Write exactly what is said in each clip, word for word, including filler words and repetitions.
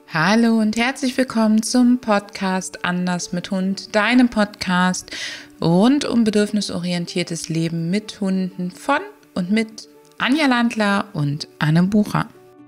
Hallo und herzlich willkommen zum Podcast Anders mit Hund, deinem Podcast rund um bedürfnisorientiertes Leben mit Hunden von und mit Anja Landler und Anne Bucher.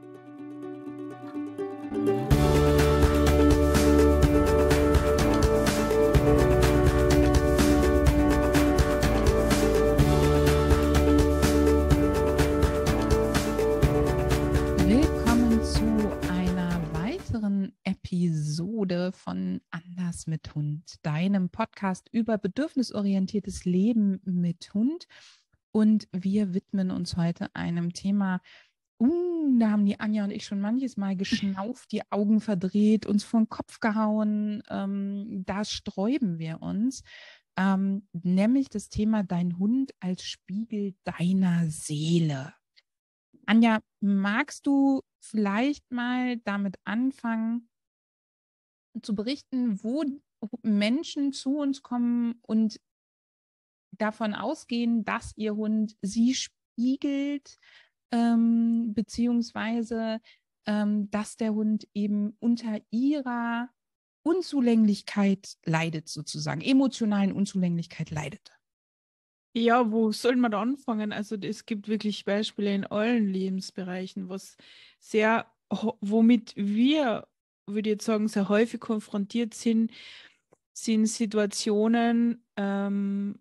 Episode von Anders mit Hund, deinem Podcast über bedürfnisorientiertes Leben mit Hund. Und wir widmen uns heute einem Thema, uh, da haben die Anja und ich schon manches Mal geschnauft, die Augen verdreht, uns vor den Kopf gehauen. Ähm, da sträuben wir uns, ähm, nämlich das Thema dein Hund als Spiegel deiner Seele. Anja, magst du vielleicht mal damit anfangen, zu berichten, wo Menschen zu uns kommen und davon ausgehen, dass ihr Hund sie spiegelt, ähm, beziehungsweise ähm, dass der Hund eben unter ihrer Unzulänglichkeit leidet, sozusagen, emotionalen Unzulänglichkeit leidet. Ja, wo soll man da anfangen? Also es gibt wirklich Beispiele in allen Lebensbereichen, was sehr, womit wir, würde ich jetzt sagen, sehr häufig konfrontiert sind, sind Situationen ähm,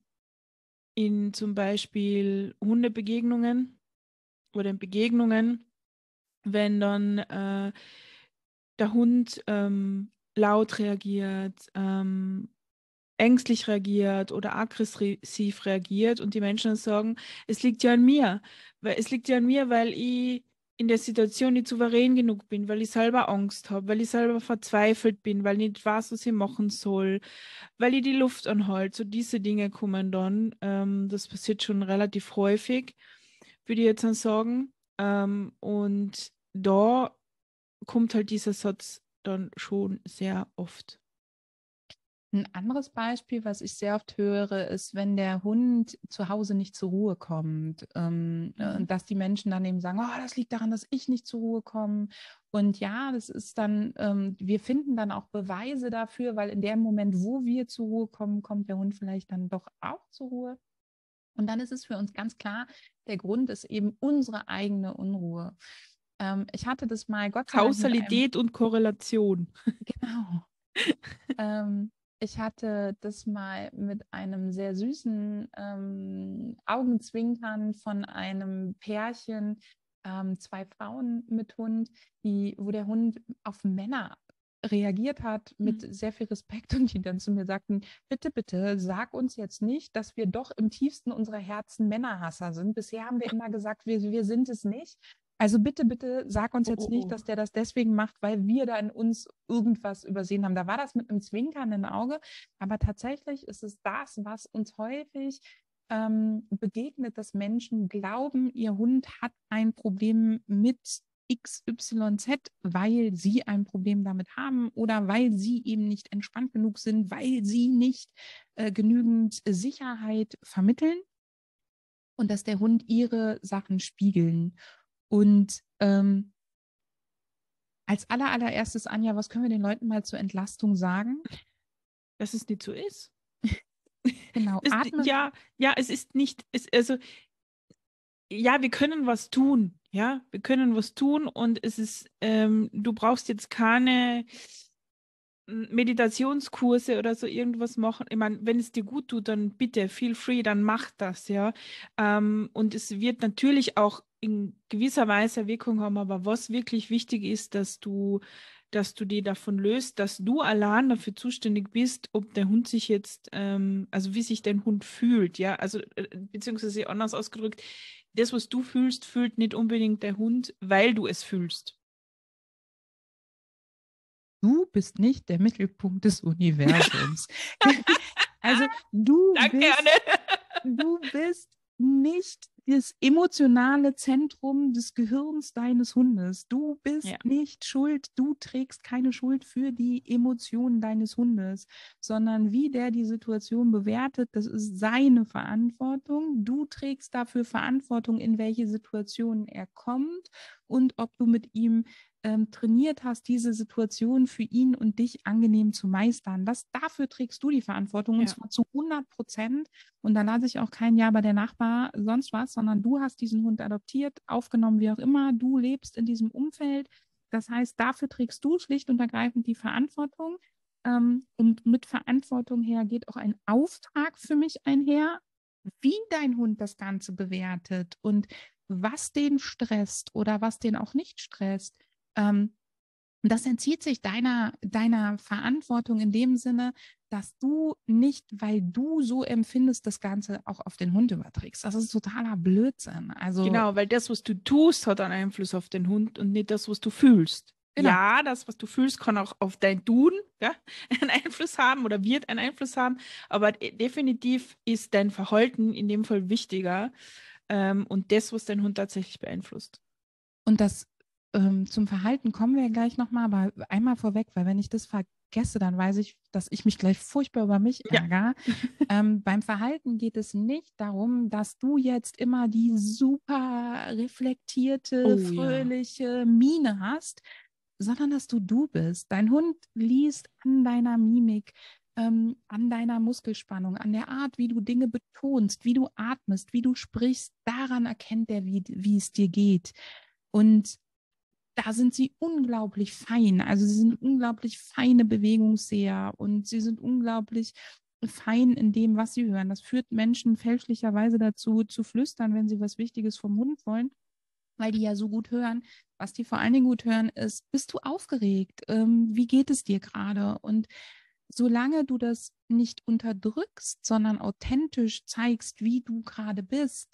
in zum Beispiel Hundebegegnungen oder in Begegnungen, wenn dann äh, der Hund ähm, laut reagiert, ähm, ängstlich reagiert oder aggressiv reagiert und die Menschen dann sagen, es liegt ja an mir, weil es liegt ja an mir, weil ich in der Situation nicht souverän genug bin, weil ich selber Angst habe, weil ich selber verzweifelt bin, weil ich nicht weiß, was ich machen soll, weil ich die Luft anhalte. So diese Dinge kommen dann. Ähm, das passiert schon relativ häufig, würde ich jetzt dann sagen. Ähm, und da kommt halt dieser Satz dann schon sehr oft. Ein anderes Beispiel, was ich sehr oft höre, ist, wenn der Hund zu Hause nicht zur Ruhe kommt, ähm, Mhm. dass die Menschen dann eben sagen, oh, das liegt daran, dass ich nicht zur Ruhe komme. Und ja, das ist dann, ähm, wir finden dann auch Beweise dafür, weil in dem Moment, wo wir zur Ruhe kommen, kommt der Hund vielleicht dann doch auch zur Ruhe. Und dann ist es für uns ganz klar, der Grund ist eben unsere eigene Unruhe. Ähm, ich hatte das mal, Gott sei Dank, mit einem... Kausalität und Korrelation. Genau. ähm, ich hatte das mal mit einem sehr süßen ähm, Augenzwinkern von einem Pärchen, ähm, zwei Frauen mit Hund, die, wo der Hund auf Männer reagiert hat mit Mhm. sehr viel Respekt und die dann zu mir sagten, bitte, bitte, sag uns jetzt nicht, dass wir doch im tiefsten unserer Herzen Männerhasser sind. Bisher haben wir immer gesagt, wir, wir sind es nicht. Also bitte, bitte sag uns Oh, jetzt oh, nicht, oh. dass der das deswegen macht, weil wir da in uns irgendwas übersehen haben. Da war das mit einem zwinkernden Auge, aber tatsächlich ist es das, was uns häufig ähm, begegnet, dass Menschen glauben, ihr Hund hat ein Problem mit X Y Z, weil sie ein Problem damit haben oder weil sie eben nicht entspannt genug sind, weil sie nicht äh, genügend Sicherheit vermitteln und dass der Hund ihre Sachen spiegeln. Und ähm, als aller, allererstes, Anja, was können wir den Leuten mal zur Entlastung sagen? Dass es nicht so ist. Genau, Das, atme. ja, ja, es ist nicht, es, also, ja, wir können was tun, ja, wir können was tun und es ist, ähm, du brauchst jetzt keine Meditationskurse oder so irgendwas machen. Ich meine, wenn es dir gut tut, dann bitte, feel free, dann mach das, ja. Ähm, und es wird natürlich auch in gewisser Weise Wirkung haben, aber was wirklich wichtig ist, dass du, dass du die davon löst, dass du allein dafür zuständig bist, ob der Hund sich jetzt, ähm, also wie sich dein Hund fühlt, ja, also äh, beziehungsweise anders ausgedrückt, das, was du fühlst, fühlt nicht unbedingt der Hund, weil du es fühlst. Du bist nicht der Mittelpunkt des Universums. Also du Danke, bist, Anne. du bist nicht das emotionale Zentrum des Gehirns deines Hundes. Du bist Ja. nicht schuld, du trägst keine Schuld für die Emotionen deines Hundes, sondern wie der die Situation bewertet, das ist seine Verantwortung. Du trägst dafür Verantwortung, in welche Situationen er kommt und ob du mit ihm ähm, trainiert hast, diese Situation für ihn und dich angenehm zu meistern. Das, dafür trägst du die Verantwortung und Ja. zwar zu hundert Prozent. Und da lasse ich auch kein Ja bei der Nachbar, sonst was, sondern du hast diesen Hund adoptiert, aufgenommen, wie auch immer. Du lebst in diesem Umfeld. Das heißt, dafür trägst du schlicht und ergreifend die Verantwortung. Ähm, und mit Verantwortung her geht auch ein Auftrag für mich einher, wie dein Hund das Ganze bewertet und was den stresst oder was den auch nicht stresst. Ähm, das entzieht sich deiner, deiner Verantwortung in dem Sinne, dass du nicht, weil du so empfindest, das Ganze auch auf den Hund überträgst. Das ist totaler Blödsinn. Also, Genau, weil das, was du tust, hat einen Einfluss auf den Hund und nicht das, was du fühlst. genau. Ja, das, was du fühlst, kann auch auf dein Tun, ja, einen Einfluss haben oder wird einen Einfluss haben, aber de- definitiv ist dein Verhalten in dem Fall wichtiger, ähm, und das, was dein Hund tatsächlich beeinflusst. Und das ähm, zum Verhalten kommen wir ja gleich nochmal, aber einmal vorweg, weil wenn ich das vergesse, dann weiß ich, dass ich mich gleich furchtbar über mich Ja. ärgere. Ähm, beim Verhalten geht es nicht darum, dass du jetzt immer die super reflektierte, Oh ja. fröhliche Miene hast, sondern dass du du bist. Dein Hund liest an deiner Mimik, ähm, an deiner Muskelspannung, an der Art, wie du Dinge betonst, wie du atmest, wie du sprichst. Daran erkennt er, wie, wie es dir geht. Und da sind sie unglaublich fein. Also sie sind unglaublich feine Bewegungsseher und sie sind unglaublich fein in dem, was sie hören. Das führt Menschen fälschlicherweise dazu, zu flüstern, wenn sie was Wichtiges vom Hund wollen, weil die ja so gut hören. Was die vor allen Dingen gut hören, ist, bist du aufgeregt? Ähm, wie geht es dir gerade? Und solange du das nicht unterdrückst, sondern authentisch zeigst, wie du gerade bist,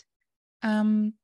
ähm,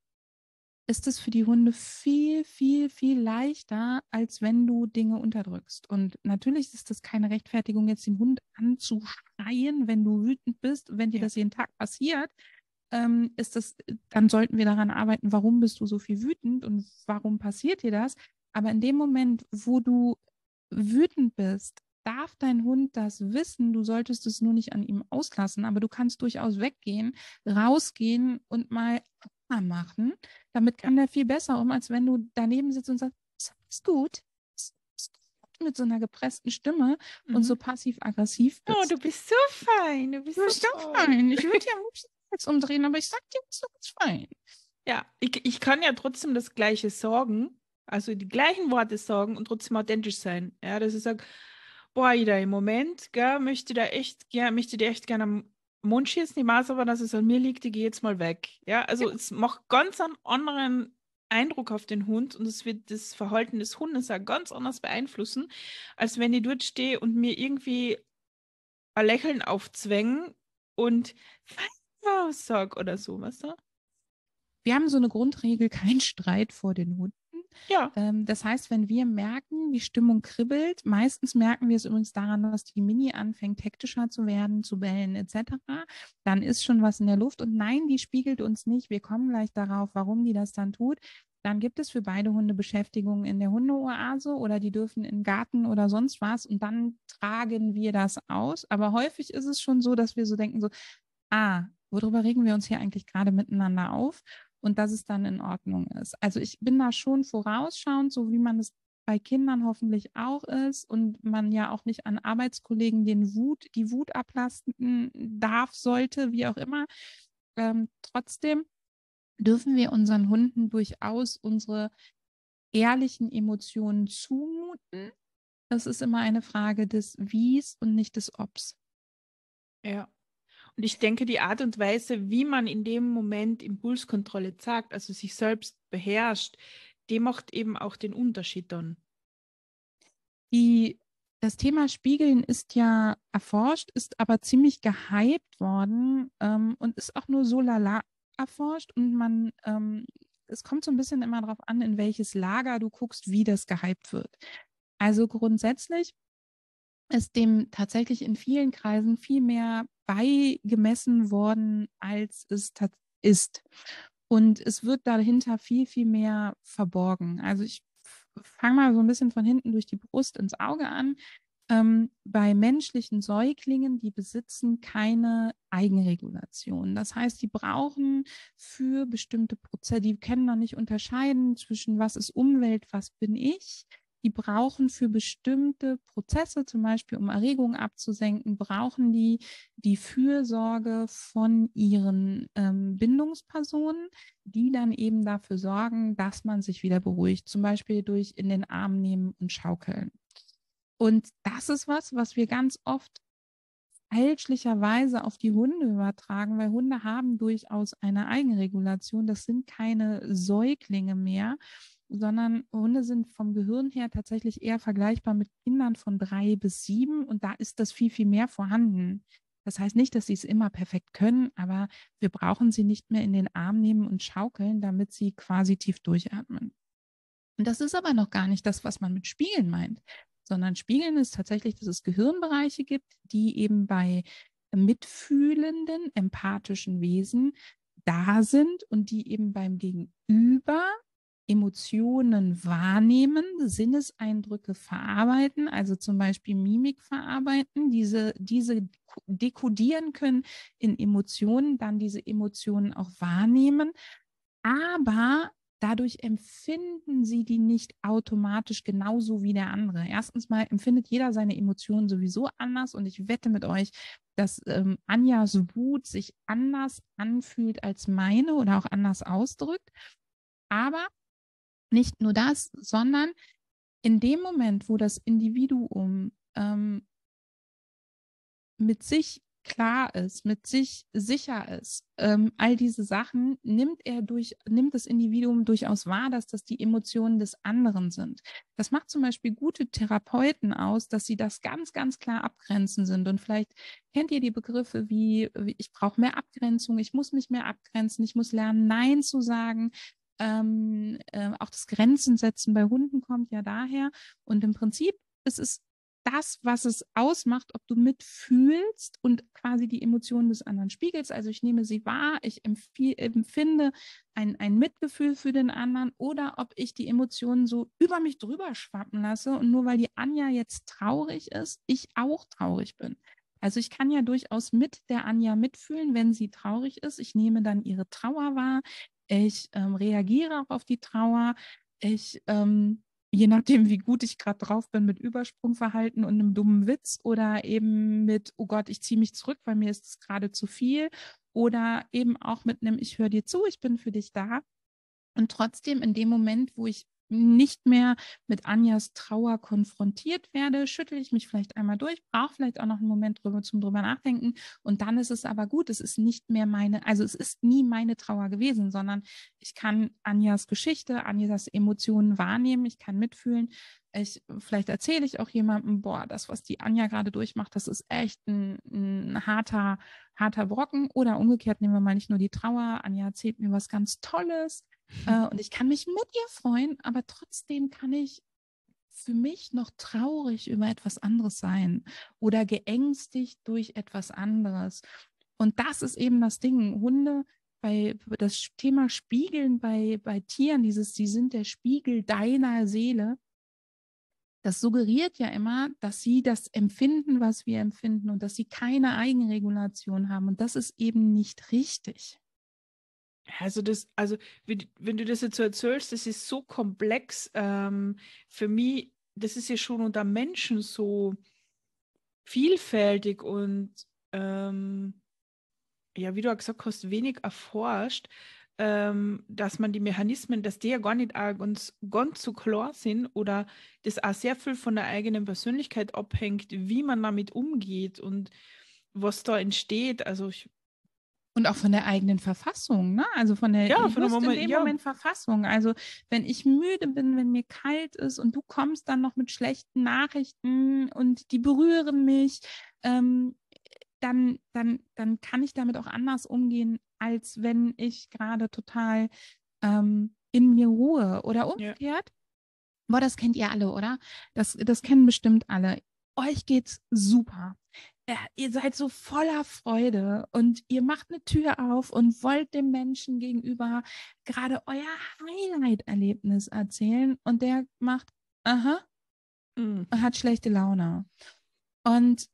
ist es für die Hunde viel, viel, viel leichter, als wenn du Dinge unterdrückst. Und natürlich ist das keine Rechtfertigung, jetzt den Hund anzuschreien, wenn du wütend bist, wenn dir Ja. das jeden Tag passiert. Ähm, ist das, dann sollten wir daran arbeiten, warum bist du so viel wütend und warum passiert dir das? Aber in dem Moment, wo du wütend bist, darf dein Hund das wissen, du solltest es nur nicht an ihm auslassen, aber du kannst durchaus weggehen, rausgehen und mal machen. Damit kann der viel besser um, als wenn du daneben sitzt und sagst, ist gut, ist gut, mit so einer gepressten Stimme und so Mhm. passiv-aggressiv Oh, du bist. bist so fein, du bist Du so bist so toll. fein. Ich würde ja am liebsten jetzt umdrehen, aber ich sag dir, du bist so ganz fein. Ja, ich, ich kann ja trotzdem das Gleiche sagen, also die gleichen Worte sagen und trotzdem authentisch sein. Ja, dass ich sage, boah, Ida, im Moment, gell, möchte da echt gern, möchte dir echt gerne am Mund schießen, ich weiß aber, dass es an mir liegt, ich gehe jetzt mal weg. Ja, also es macht ganz einen anderen Eindruck auf den Hund und es wird das Verhalten des Hundes auch ganz anders beeinflussen, als wenn ich dort stehe und mir irgendwie ein Lächeln aufzwängen und fein sag oder so, weißt du? Wir haben so eine Grundregel, kein Streit vor den Hunden. Ja. Ähm, das heißt, wenn wir merken, die Stimmung kribbelt, meistens merken wir es übrigens daran, dass die Mini anfängt, hektischer zu werden, zu bellen et cetera, dann ist schon was in der Luft. Und nein, die spiegelt uns nicht. Wir kommen gleich darauf, warum die das dann tut. Dann gibt es für beide Hunde Beschäftigung in der Hundeoase oder die dürfen in den Garten oder sonst was und dann tragen wir das aus. Aber häufig ist es schon so, dass wir so denken, so, ah, worüber regen wir uns hier eigentlich gerade miteinander auf? Und dass es dann in Ordnung ist. Also ich bin da schon vorausschauend, so wie man es bei Kindern hoffentlich auch ist und man ja auch nicht an Arbeitskollegen den Wut, die Wut ablasten darf, sollte, wie auch immer. Ähm, trotzdem dürfen wir unseren Hunden durchaus unsere ehrlichen Emotionen zumuten. Das ist immer eine Frage des Wies und nicht des Obs. Ja. Und ich denke, die Art und Weise, wie man in dem Moment Impulskontrolle zeigt, also sich selbst beherrscht, die macht eben auch den Unterschied dann. Die, das Thema Spiegeln ist ja erforscht, ist aber ziemlich gehypt worden ähm, und ist auch nur so lala erforscht. Und man, ähm, es kommt so ein bisschen immer darauf an, in welches Lager du guckst, wie das gehypt wird. Also grundsätzlich ist dem tatsächlich in vielen Kreisen viel mehr beigemessen worden, als es tat- ist. Und es wird dahinter viel, viel mehr verborgen. Also ich fange mal so ein bisschen von hinten durch die Brust ins Auge an. Ähm, bei menschlichen Säuglingen, die besitzen keine Eigenregulation. Das heißt, die brauchen für bestimmte Prozesse, die können noch nicht unterscheiden zwischen was ist Umwelt, was bin ich. Die brauchen für bestimmte Prozesse, zum Beispiel um Erregung abzusenken, brauchen die die Fürsorge von ihren ähm, Bindungspersonen, die dann eben dafür sorgen, dass man sich wieder beruhigt, zum Beispiel durch in den Arm nehmen und schaukeln. Und das ist was, was wir ganz oft fälschlicherweise auf die Hunde übertragen, weil Hunde haben durchaus eine Eigenregulation. Das sind keine Säuglinge mehr, sondern Hunde sind vom Gehirn her tatsächlich eher vergleichbar mit Kindern von drei bis sieben und da ist das viel, viel mehr vorhanden. Das heißt nicht, dass sie es immer perfekt können, aber wir brauchen sie nicht mehr in den Arm nehmen und schaukeln, damit sie quasi tief durchatmen. Und das ist aber noch gar nicht das, was man mit Spiegeln meint, sondern Spiegeln ist tatsächlich, dass es Gehirnbereiche gibt, die eben bei mitfühlenden, empathischen Wesen da sind und die eben beim Gegenüber Emotionen wahrnehmen, Sinneseindrücke verarbeiten, also zum Beispiel Mimik verarbeiten, diese, diese dekodieren können in Emotionen, dann diese Emotionen auch wahrnehmen, aber dadurch empfinden sie die nicht automatisch genauso wie der andere. Erstens mal empfindet jeder seine Emotionen sowieso anders und ich wette mit euch, dass ähm, Anjas Wut sich anders anfühlt als meine oder auch anders ausdrückt. Aber nicht nur das, sondern in dem Moment, wo das Individuum ähm, mit sich klar ist, mit sich sicher ist, ähm, all diese Sachen, nimmt er durch, nimmt das Individuum durchaus wahr, dass das die Emotionen des anderen sind. Das macht zum Beispiel gute Therapeuten aus, dass sie das ganz, ganz klar abgrenzen sind. Und vielleicht kennt ihr die Begriffe wie, wie ich brauche mehr Abgrenzung, ich muss mich mehr abgrenzen, ich muss lernen, Nein zu sagen. Ähm, äh, auch das Grenzen setzen bei Hunden kommt ja daher. Und im Prinzip ist es das, was es ausmacht, ob du mitfühlst und quasi die Emotionen des anderen spiegelst. Also ich nehme sie wahr, ich empfinde ein, ein Mitgefühl für den anderen oder ob ich die Emotionen so über mich drüber schwappen lasse und nur weil die Anja jetzt traurig ist, ich auch traurig bin. Also ich kann ja durchaus mit der Anja mitfühlen, wenn sie traurig ist. Ich nehme dann ihre Trauer wahr. Ich ähm, reagiere auch auf die Trauer. Ich ähm, je nachdem, wie gut ich gerade drauf bin, mit Übersprungverhalten und einem dummen Witz oder eben mit, oh Gott, ich ziehe mich zurück, weil mir ist es gerade zu viel oder eben auch mit einem, ich höre dir zu, ich bin für dich da. Und trotzdem in dem Moment, wo ich nicht mehr mit Anjas Trauer konfrontiert werde, schüttle ich mich vielleicht einmal durch, brauche vielleicht auch noch einen Moment drüber zum drüber nachdenken und dann ist es aber gut. Es ist nicht mehr meine, also es ist nie meine Trauer gewesen, sondern ich kann Anjas Geschichte, Anjas Emotionen wahrnehmen, ich kann mitfühlen. Ich, vielleicht erzähle ich auch jemandem, boah, das, was die Anja gerade durchmacht, das ist echt ein, ein harter, harter Brocken. Oder umgekehrt nehmen wir mal nicht nur die Trauer, Anja erzählt mir was ganz Tolles. Äh, und ich kann mich mit ihr freuen, aber trotzdem kann ich für mich noch traurig über etwas anderes sein oder geängstigt durch etwas anderes. Und das ist eben das Ding. Hunde, bei das Thema Spiegeln bei, bei Tieren, dieses, sie sind der Spiegel deiner Seele, das suggeriert ja immer, dass sie das empfinden, was wir empfinden und dass sie keine Eigenregulation haben. Und das ist eben nicht richtig. Also das, also wenn, wenn du das jetzt so erzählst, das ist so komplex. Ähm, für mich, das ist ja schon unter Menschen so vielfältig und ähm, ja, wie du auch gesagt hast, wenig erforscht, ähm, dass man die Mechanismen, dass die ja gar nicht auch ganz, ganz so klar sind oder das auch sehr viel von der eigenen Persönlichkeit abhängt, wie man damit umgeht und was da entsteht. Also ich, Und auch von der eigenen Verfassung, ne? Also von der ja, von dem just in Moment, dem ja, Moment Verfassung. Also wenn ich müde bin, wenn mir kalt ist und du kommst dann noch mit schlechten Nachrichten und die berühren mich, ähm, dann, dann, dann kann ich damit auch anders umgehen, als wenn ich gerade total ähm, in mir ruhe. Oder ja. umgekehrt. Boah, das kennt ihr alle, oder? Das, das kennen bestimmt alle. Euch geht's super. Ja, ihr seid so voller Freude und ihr macht eine Tür auf und wollt dem Menschen gegenüber gerade euer Highlight-Erlebnis erzählen und der macht, aha, Mhm. und hat schlechte Laune. Und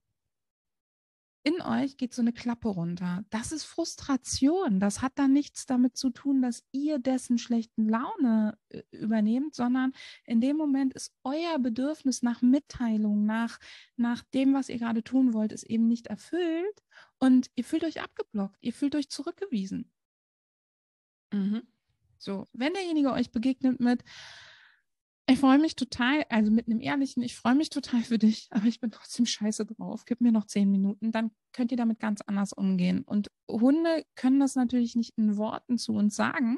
in euch geht so eine Klappe runter. Das ist Frustration. Das hat dann nichts damit zu tun, dass ihr dessen schlechten Laune äh, übernehmt, sondern in dem Moment ist euer Bedürfnis nach Mitteilung, nach, nach dem, was ihr gerade tun wollt, ist eben nicht erfüllt und ihr fühlt euch abgeblockt, ihr fühlt euch zurückgewiesen. Mhm. So, wenn derjenige euch begegnet mit, ich freue mich total, also mit einem ehrlichen, ich freue mich total für dich, aber ich bin trotzdem scheiße drauf, gib mir noch zehn Minuten, dann könnt ihr damit ganz anders umgehen. Und Hunde können das natürlich nicht in Worten zu uns sagen.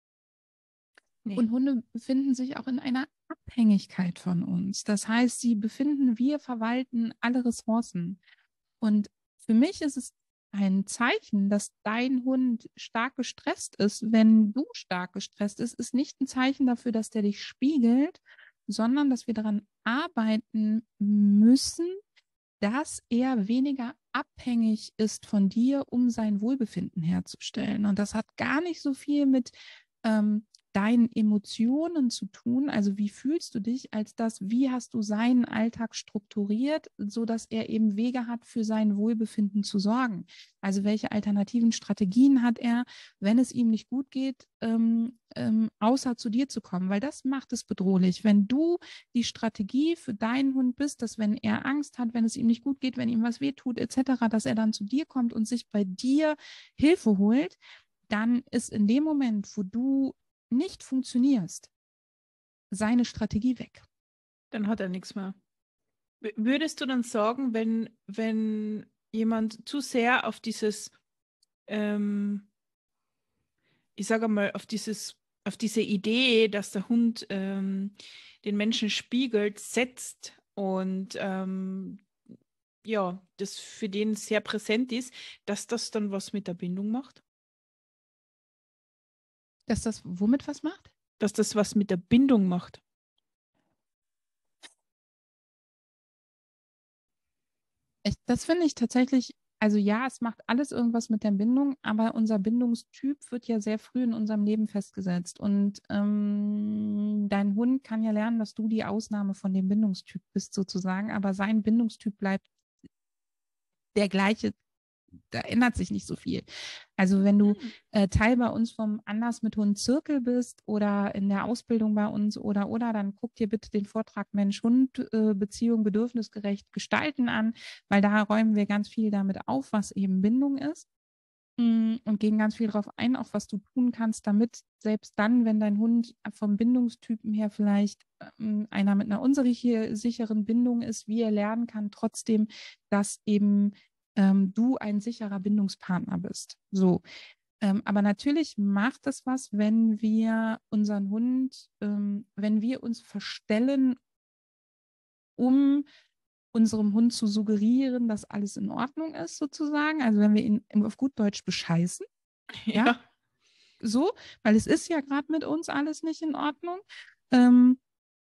Nee. Und Hunde befinden sich auch in einer Abhängigkeit von uns. Das heißt, sie befinden, wir verwalten alle Ressourcen. Und für mich ist es ein Zeichen, dass dein Hund stark gestresst ist, wenn du stark gestresst bist, ist nicht ein Zeichen dafür, dass der dich spiegelt, sondern dass wir daran arbeiten müssen, dass er weniger abhängig ist von dir, um sein Wohlbefinden herzustellen. Und das hat gar nicht so viel mit ähm, deinen Emotionen zu tun, also wie fühlst du dich, als das, wie hast du seinen Alltag strukturiert, sodass er eben Wege hat, für sein Wohlbefinden zu sorgen. Also welche alternativen Strategien hat er, wenn es ihm nicht gut geht, ähm, ähm, außer zu dir zu kommen, weil das macht es bedrohlich. Wenn du die Strategie für deinen Hund bist, dass wenn er Angst hat, wenn es ihm nicht gut geht, wenn ihm was wehtut, et cetera, dass er dann zu dir kommt und sich bei dir Hilfe holt, dann ist in dem Moment, wo du nicht funktionierst, seine Strategie weg. Dann hat er nichts mehr. W- Würdest du dann sagen, wenn, wenn jemand zu sehr auf dieses, ähm, ich sage mal, auf dieses, auf diese Idee, dass der Hund ähm, den Menschen spiegelt, setzt und ähm, ja, das für den sehr präsent ist, dass das dann was mit der Bindung macht? Dass das womit was macht? Dass das was mit der Bindung macht? Ich, das finde ich tatsächlich, also ja, es macht alles irgendwas mit der Bindung, aber unser Bindungstyp wird ja sehr früh in unserem Leben festgesetzt. Und ähm, dein Hund kann ja lernen, dass du die Ausnahme von dem Bindungstyp bist, sozusagen, aber sein Bindungstyp bleibt der gleiche, da ändert sich nicht so viel. Also wenn du Hm. äh, Teil bei uns vom Anders mit Hund Zirkel bist oder in der Ausbildung bei uns oder oder, dann guck dir bitte den Vortrag Mensch-Hund äh, Beziehung bedürfnisgerecht gestalten an, weil da räumen wir ganz viel damit auf, was eben Bindung ist. Mm, und gehen ganz viel darauf ein, auch was du tun kannst, damit selbst dann, wenn dein Hund vom Bindungstypen her vielleicht ähm, einer mit einer unsicheren Bindung ist, wie er lernen kann, trotzdem, dass eben ähm, du ein sicherer Bindungspartner bist. So. Ähm, aber natürlich macht es was, wenn wir unseren Hund, ähm, wenn wir uns verstellen, um unserem Hund zu suggerieren, dass alles in Ordnung ist, sozusagen. Also wenn wir ihn auf gut Deutsch bescheißen, ja, Ja. so, weil es ist ja gerade mit uns alles nicht in Ordnung. Ähm,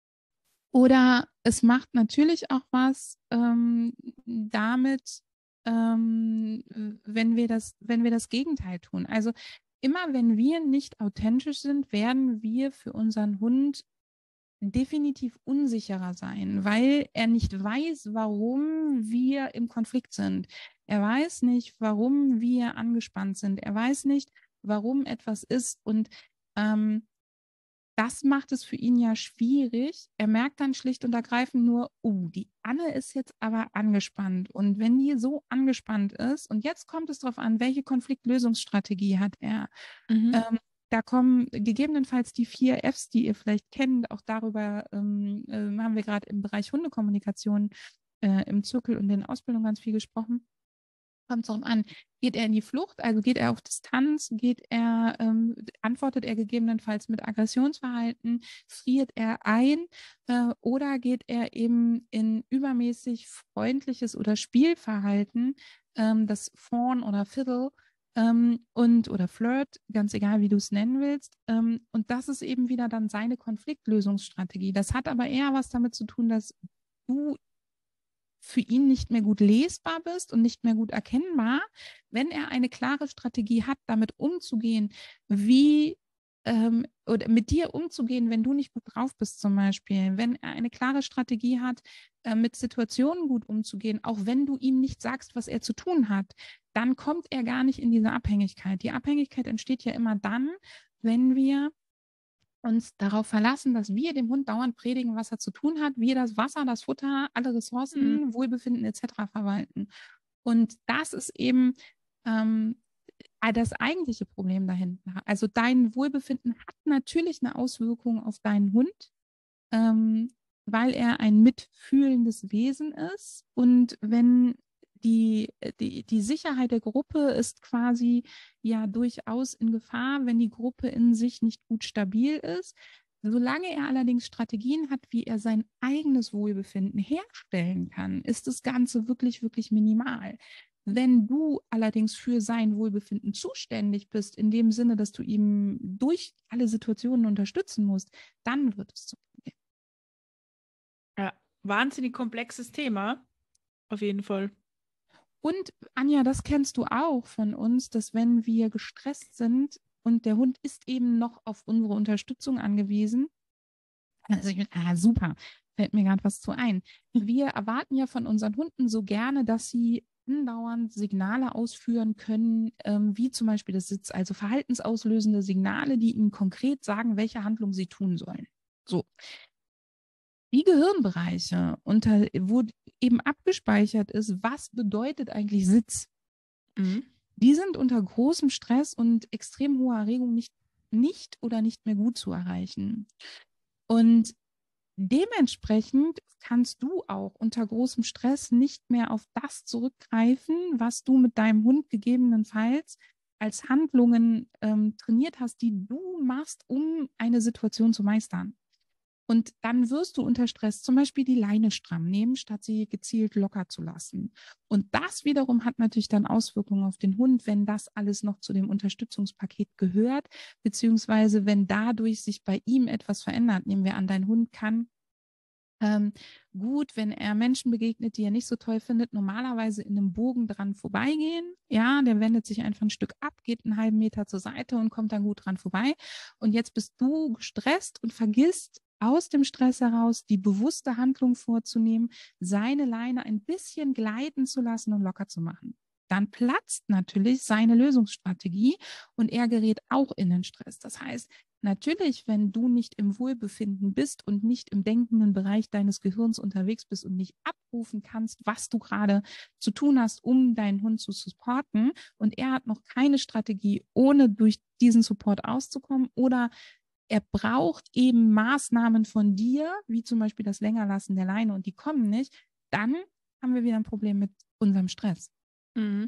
oder es macht natürlich auch was ähm, damit, ähm, wenn wir das, wenn wir das Gegenteil tun. Also immer wenn wir nicht authentisch sind, werden wir für unseren Hund definitiv unsicherer sein, weil er nicht weiß, warum wir im Konflikt sind. Er weiß nicht, warum wir angespannt sind. Er weiß nicht, warum etwas ist. Und ähm, das macht es für ihn ja schwierig. Er merkt dann schlicht und ergreifend nur, oh, die Anne ist jetzt aber angespannt. Und wenn die so angespannt ist, und jetzt kommt es darauf an, welche Konfliktlösungsstrategie hat er. Mhm. Ähm, da kommen gegebenenfalls die vier Fs, die ihr vielleicht kennt. Auch darüber ähm, äh, haben wir gerade im Bereich Hundekommunikation äh, im Zirkel und in der Ausbildung ganz viel gesprochen. Kommt es darauf an, geht er in die Flucht, also geht er auf Distanz, geht er, ähm, antwortet er gegebenenfalls mit Aggressionsverhalten, friert er ein äh, oder geht er eben in übermäßig freundliches oder Spielverhalten, ähm, das Fawn oder Fiddle ähm, und oder Flirt, ganz egal, wie du es nennen willst. Ähm, und das ist eben wieder dann seine Konfliktlösungsstrategie. Das hat aber eher was damit zu tun, dass du für ihn nicht mehr gut lesbar bist und nicht mehr gut erkennbar, wenn er eine klare Strategie hat, damit umzugehen, wie ähm, oder mit dir umzugehen, wenn du nicht gut drauf bist zum Beispiel, wenn er eine klare Strategie hat, äh, mit Situationen gut umzugehen, auch wenn du ihm nicht sagst, was er zu tun hat, dann kommt er gar nicht in diese Abhängigkeit. Die Abhängigkeit entsteht ja immer dann, wenn wir uns darauf verlassen, dass wir dem Hund dauernd predigen, was er zu tun hat, wir das Wasser, das Futter, alle Ressourcen, Mhm. Wohlbefinden et cetera verwalten. Und das ist eben ähm, das eigentliche Problem dahinter. Also dein Wohlbefinden hat natürlich eine Auswirkung auf deinen Hund, ähm, weil er ein mitfühlendes Wesen ist. Und wenn die, die, die Sicherheit der Gruppe ist quasi ja durchaus in Gefahr, wenn die Gruppe in sich nicht gut stabil ist. Solange er allerdings Strategien hat, wie er sein eigenes Wohlbefinden herstellen kann, ist das Ganze wirklich, wirklich minimal. Wenn du allerdings für sein Wohlbefinden zuständig bist, in dem Sinne, dass du ihm durch alle Situationen unterstützen musst, dann wird es zum Problem. Ja, wahnsinnig komplexes Thema, auf jeden Fall. Und Anja, das kennst du auch von uns, dass wenn wir gestresst sind und der Hund ist eben noch auf unsere Unterstützung angewiesen, also ich bin, ah, super, fällt mir gerade was zu ein. Wir erwarten ja von unseren Hunden so gerne, dass sie andauernd Signale ausführen können, ähm, wie zum Beispiel das Sitz, also verhaltensauslösende Signale, die ihnen konkret sagen, welche Handlung sie tun sollen. So. Die Gehirnbereiche, unter, wo eben abgespeichert ist, was bedeutet eigentlich Sitz, Mhm. die sind unter großem Stress und extrem hoher Erregung nicht, nicht oder nicht mehr gut zu erreichen. Und dementsprechend kannst du auch unter großem Stress nicht mehr auf das zurückgreifen, was du mit deinem Hund gegebenenfalls als Handlungen ähm, trainiert hast, die du machst, um eine Situation zu meistern. Und dann wirst du unter Stress zum Beispiel die Leine stramm nehmen, statt sie gezielt locker zu lassen. Und das wiederum hat natürlich dann Auswirkungen auf den Hund, wenn das alles noch zu dem Unterstützungspaket gehört, beziehungsweise wenn dadurch sich bei ihm etwas verändert. Nehmen wir an, dein Hund kann ähm, gut, wenn er Menschen begegnet, die er nicht so toll findet, normalerweise in einem Bogen dran vorbeigehen. Ja, der wendet sich einfach ein Stück ab, geht einen halben Meter zur Seite und kommt dann gut dran vorbei. Und jetzt bist du gestresst und vergisst aus dem Stress heraus die bewusste Handlung vorzunehmen, seine Leine ein bisschen gleiten zu lassen und locker zu machen. Dann platzt natürlich seine Lösungsstrategie und er gerät auch in den Stress. Das heißt, natürlich, wenn du nicht im Wohlbefinden bist und nicht im denkenden Bereich deines Gehirns unterwegs bist und nicht abrufen kannst, was du gerade zu tun hast, um deinen Hund zu supporten und er hat noch keine Strategie, ohne durch diesen Support auszukommen oder er braucht eben Maßnahmen von dir, wie zum Beispiel das Längerlassen der Leine und die kommen nicht, dann haben wir wieder ein Problem mit unserem Stress. Mhm.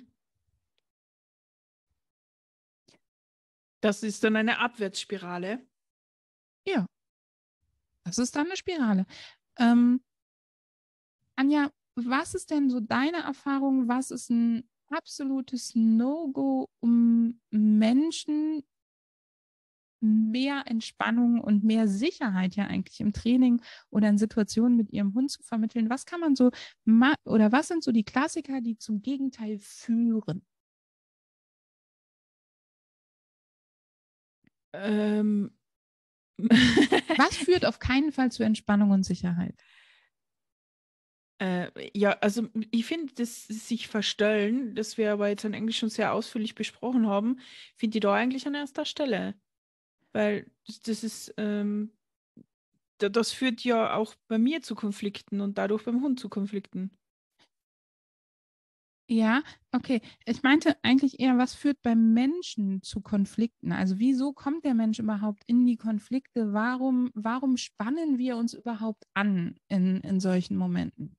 Das ist dann eine Abwärtsspirale. Ja, das ist dann eine Spirale. Ähm, Anja, was ist denn so deine Erfahrung? Was ist ein absolutes No-Go, um Menschen mehr Entspannung und mehr Sicherheit ja eigentlich im Training oder in Situationen mit ihrem Hund zu vermitteln? Was kann man so ma- oder was sind so die Klassiker, die zum Gegenteil führen? Ähm. Was führt auf keinen Fall zu Entspannung und Sicherheit? Äh, ja, also ich finde, das sich verstellen, das wir aber jetzt dann eigentlich schon sehr ausführlich besprochen haben, finde ich da eigentlich an erster Stelle. Weil das, das ist, ähm, da- das führt ja auch bei mir zu Konflikten und dadurch beim Hund zu Konflikten. Ja, okay. Ich meinte eigentlich eher, was führt beim Menschen zu Konflikten? Also wieso kommt der Mensch überhaupt in die Konflikte? Warum, warum spannen wir uns überhaupt an in, in solchen Momenten?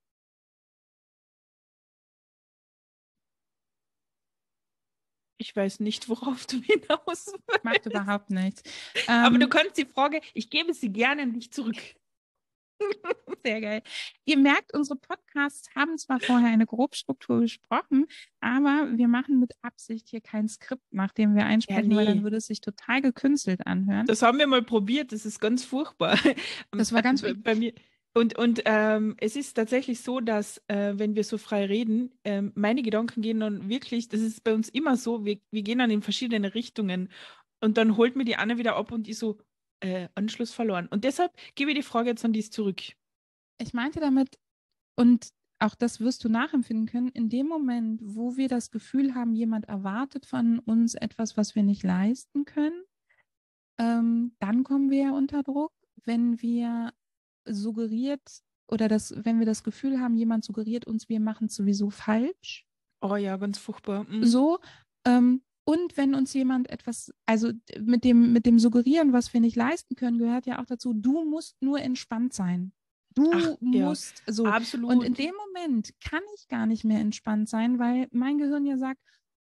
Ich weiß nicht, worauf du hinaus Macht willst. überhaupt nichts. Aber du Ähm, kannst die Frage, ich gebe sie gerne an dich zurück. Sehr geil. Ihr merkt, unsere Podcasts haben zwar vorher eine Grobstruktur besprochen, aber wir machen mit Absicht hier kein Skript, nach dem wir Ja, einsprechen, weil dann nee. würde es sich total gekünstelt anhören. Das haben wir mal probiert, das ist ganz furchtbar. Das war Also ganz bei, bei mir. Und, und ähm, es ist tatsächlich so, dass äh, wenn wir so frei reden, ähm, meine Gedanken gehen dann wirklich, das ist bei uns immer so, wir, wir gehen dann in verschiedene Richtungen. Und dann holt mir die Anne wieder ab und ich so, äh, Anschluss verloren. Und deshalb gebe ich die Frage jetzt an dies zurück. Ich meinte damit, und auch das wirst du nachempfinden können, in dem Moment, wo wir das Gefühl haben, jemand erwartet von uns etwas, was wir nicht leisten können, ähm, dann kommen wir ja unter Druck. Wenn wir suggeriert oder das, wenn wir das Gefühl haben, jemand suggeriert uns, wir machen es sowieso falsch. Oh ja, ganz furchtbar. Mhm. So, ähm, und wenn uns jemand etwas, also mit dem, mit dem Suggerieren, was wir nicht leisten können, gehört ja auch dazu, du musst nur entspannt sein. Du Ach, ja, musst so. absolut. Und in dem Moment kann ich gar nicht mehr entspannt sein, weil mein Gehirn ja sagt,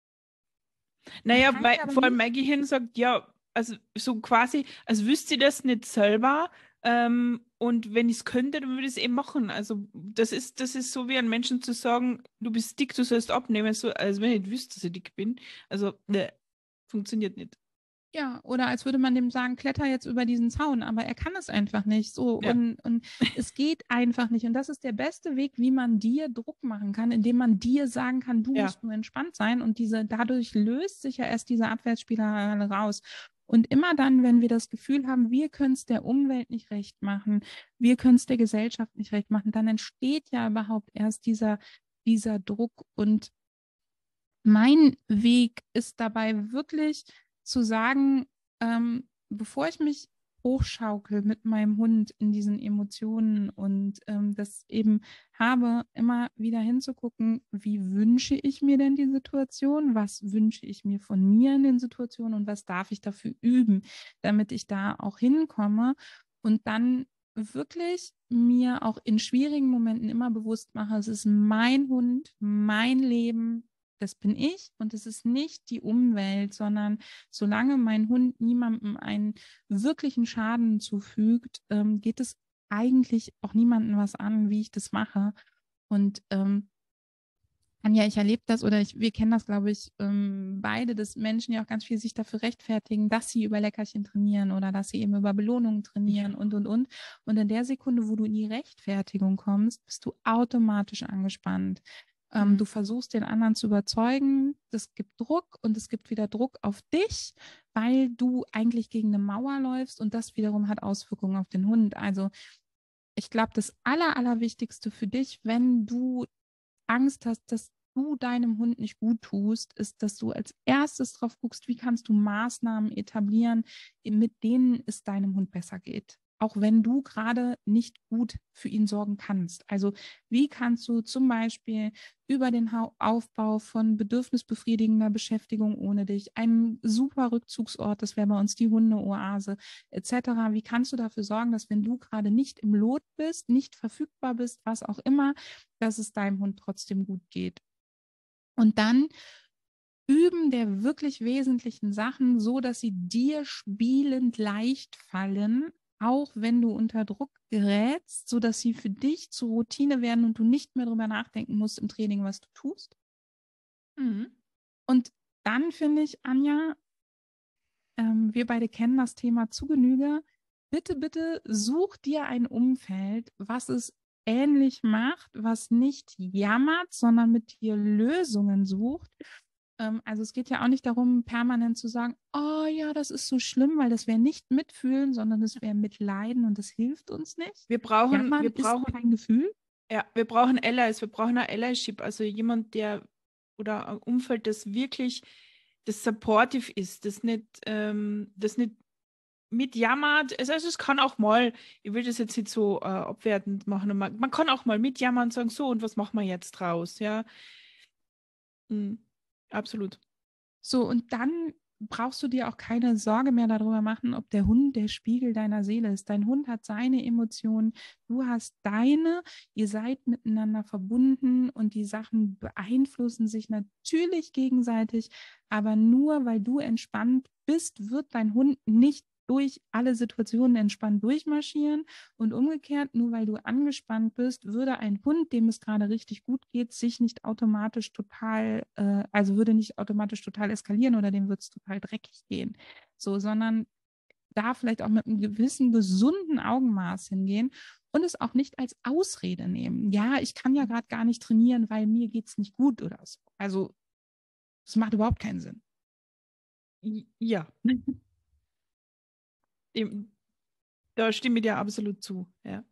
naja, kann weil, ich aber vor allem nicht. mein Gehirn sagt, ja, also so quasi, als wüsste ich das nicht selber. Ähm, und wenn ich es könnte, dann würde ich es eben machen. Also das ist, das ist so wie ein Menschen zu sagen, du bist dick, du sollst abnehmen, so, als wenn ich nicht wüsste, dass ich dick bin. Also, ne, funktioniert nicht. Ja, oder als würde man dem sagen, kletter jetzt über diesen Zaun, aber er kann es einfach nicht. So, Ja. und, und es geht einfach nicht. Und das ist der beste Weg, wie man dir Druck machen kann, indem man dir sagen kann, du Ja. musst nur entspannt sein. Und diese, dadurch löst sich ja erst diese Abwärtsspirale raus. Und immer dann, wenn wir das Gefühl haben, wir können es der Umwelt nicht recht machen, wir können es der Gesellschaft nicht recht machen, dann entsteht ja überhaupt erst dieser, dieser Druck. Und mein Weg ist dabei wirklich zu sagen, ähm, bevor ich mich hochschaukel mit meinem Hund in diesen Emotionen und ähm, das eben habe, immer wieder hinzugucken, wie wünsche ich mir denn die Situation, was wünsche ich mir von mir in den Situationen und was darf ich dafür üben, damit ich da auch hinkomme und dann wirklich mir auch in schwierigen Momenten immer bewusst mache, es ist mein Hund, mein Leben, das bin ich und es ist nicht die Umwelt, sondern solange mein Hund niemandem einen wirklichen Schaden zufügt, ähm, geht es eigentlich auch niemandem was an, wie ich das mache. Und ähm, Anja, ich erlebe das oder ich, wir kennen das, glaube ich, ähm, beide, dass Menschen ja auch ganz viel sich dafür rechtfertigen, dass sie über Leckerchen trainieren oder dass sie eben über Belohnungen trainieren Ja. und, und, und. Und in der Sekunde, wo du in die Rechtfertigung kommst, bist du automatisch angespannt. Ähm, Mhm. du versuchst den anderen zu überzeugen, es gibt Druck und es gibt wieder Druck auf dich, weil du eigentlich gegen eine Mauer läufst und das wiederum hat Auswirkungen auf den Hund. Also ich glaube, das Aller, Allerwichtigste für dich, wenn du Angst hast, dass du deinem Hund nicht gut tust, ist, dass du als erstes drauf guckst, wie kannst du Maßnahmen etablieren, mit denen es deinem Hund besser geht. Auch wenn du gerade nicht gut für ihn sorgen kannst. Also wie kannst du zum Beispiel über den Aufbau von bedürfnisbefriedigender Beschäftigung ohne dich, einen super Rückzugsort, das wäre bei uns die Hundeoase et cetera. Wie kannst du dafür sorgen, dass wenn du gerade nicht im Lot bist, nicht verfügbar bist, was auch immer, dass es deinem Hund trotzdem gut geht. Und dann üben der wirklich wesentlichen Sachen so, dass sie dir spielend leicht fallen, auch wenn du unter Druck gerätst, so dass sie für dich zur Routine werden und du nicht mehr darüber nachdenken musst im Training, was du tust. Mhm. Und dann finde ich, Anja, ähm, wir beide kennen das Thema zu Genüge. Bitte, bitte such dir ein Umfeld, was es ähnlich macht, was nicht jammert, sondern mit dir Lösungen sucht. Ähm, also es geht ja auch nicht darum, permanent zu sagen, oh ja, das ist so schlimm, weil das wäre nicht mitfühlen, sondern das wäre mitleiden und das hilft uns nicht. Wir brauchen, Jammern wir ist brauchen, kein Gefühl. ja, wir brauchen Allies, wir brauchen ein Allyship, also jemand, der oder ein Umfeld, das wirklich das supportive ist, das nicht, ähm, das nicht mitjammert. Also, also es kann auch mal, ich will das jetzt nicht so äh, abwertend machen, man, man kann auch mal mitjammern und sagen, so, und was machen wir jetzt draus? Ja, mhm. Absolut. So, und dann brauchst du dir auch keine Sorge mehr darüber machen, ob der Hund der Spiegel deiner Seele ist. Dein Hund hat seine Emotionen, du hast deine, ihr seid miteinander verbunden und die Sachen beeinflussen sich natürlich gegenseitig, aber nur weil du entspannt bist, wird dein Hund nicht durch alle Situationen entspannt durchmarschieren und umgekehrt, nur weil du angespannt bist, würde ein Hund, dem es gerade richtig gut geht, sich nicht automatisch total, äh, also würde nicht automatisch total eskalieren oder dem wird es total dreckig gehen. So, sondern da vielleicht auch mit einem gewissen gesunden Augenmaß hingehen und es auch nicht als Ausrede nehmen. Ja, ich kann ja gerade gar nicht trainieren, weil mir geht es nicht gut oder so. Also, das macht überhaupt keinen Sinn. Ja. Dem, da stimme ich dir absolut zu, ja.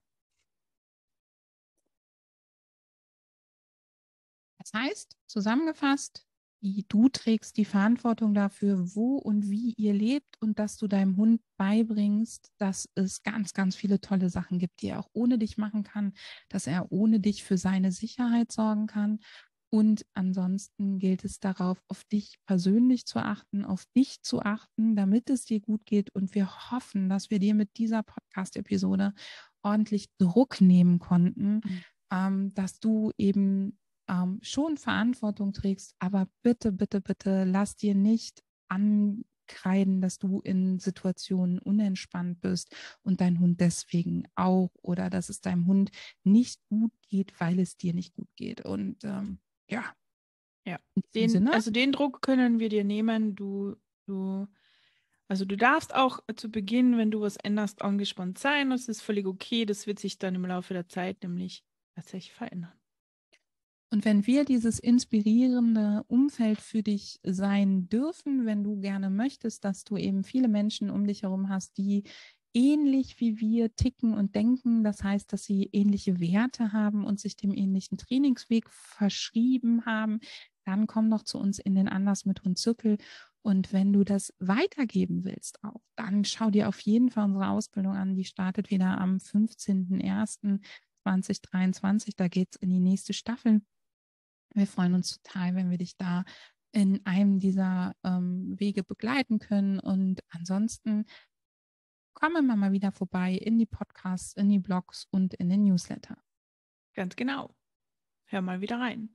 Das heißt, zusammengefasst, du trägst die Verantwortung dafür, wo und wie ihr lebt und dass du deinem Hund beibringst, dass es ganz, ganz viele tolle Sachen gibt, die er auch ohne dich machen kann, dass er ohne dich für seine Sicherheit sorgen kann. Und ansonsten gilt es darauf, auf dich persönlich zu achten, auf dich zu achten, damit es dir gut geht. Und wir hoffen, dass wir dir mit dieser Podcast-Episode ordentlich Druck nehmen konnten, mhm. ähm, dass du eben ähm, schon Verantwortung trägst, aber bitte, bitte, bitte lass dir nicht ankreiden, dass du in Situationen unentspannt bist und dein Hund deswegen auch oder dass es deinem Hund nicht gut geht, weil es dir nicht gut geht. Und ähm, ja. Ja, den, also den Druck können wir dir nehmen. Du, du, also du darfst auch zu Beginn, wenn du was änderst, angespannt sein. Das ist völlig okay. Das wird sich dann im Laufe der Zeit nämlich tatsächlich verändern. Und wenn wir dieses inspirierende Umfeld für dich sein dürfen, wenn du gerne möchtest, dass du eben viele Menschen um dich herum hast, die ähnlich wie wir ticken und denken, das heißt, dass sie ähnliche Werte haben und sich dem ähnlichen Trainingsweg verschrieben haben, dann komm doch zu uns in den Anders mit Hund Zirkel. Und wenn du das weitergeben willst auch, dann schau dir auf jeden Fall unsere Ausbildung an. Die startet wieder am fünfzehnten ersten zweitausenddreiundzwanzig. Da geht es in die nächste Staffel. Wir freuen uns total, wenn wir dich da in einem dieser ähm, Wege begleiten können. Und ansonsten komm immer mal wieder vorbei in die Podcasts, in die Blogs und in den Newsletter. Ganz genau. Hör mal wieder rein.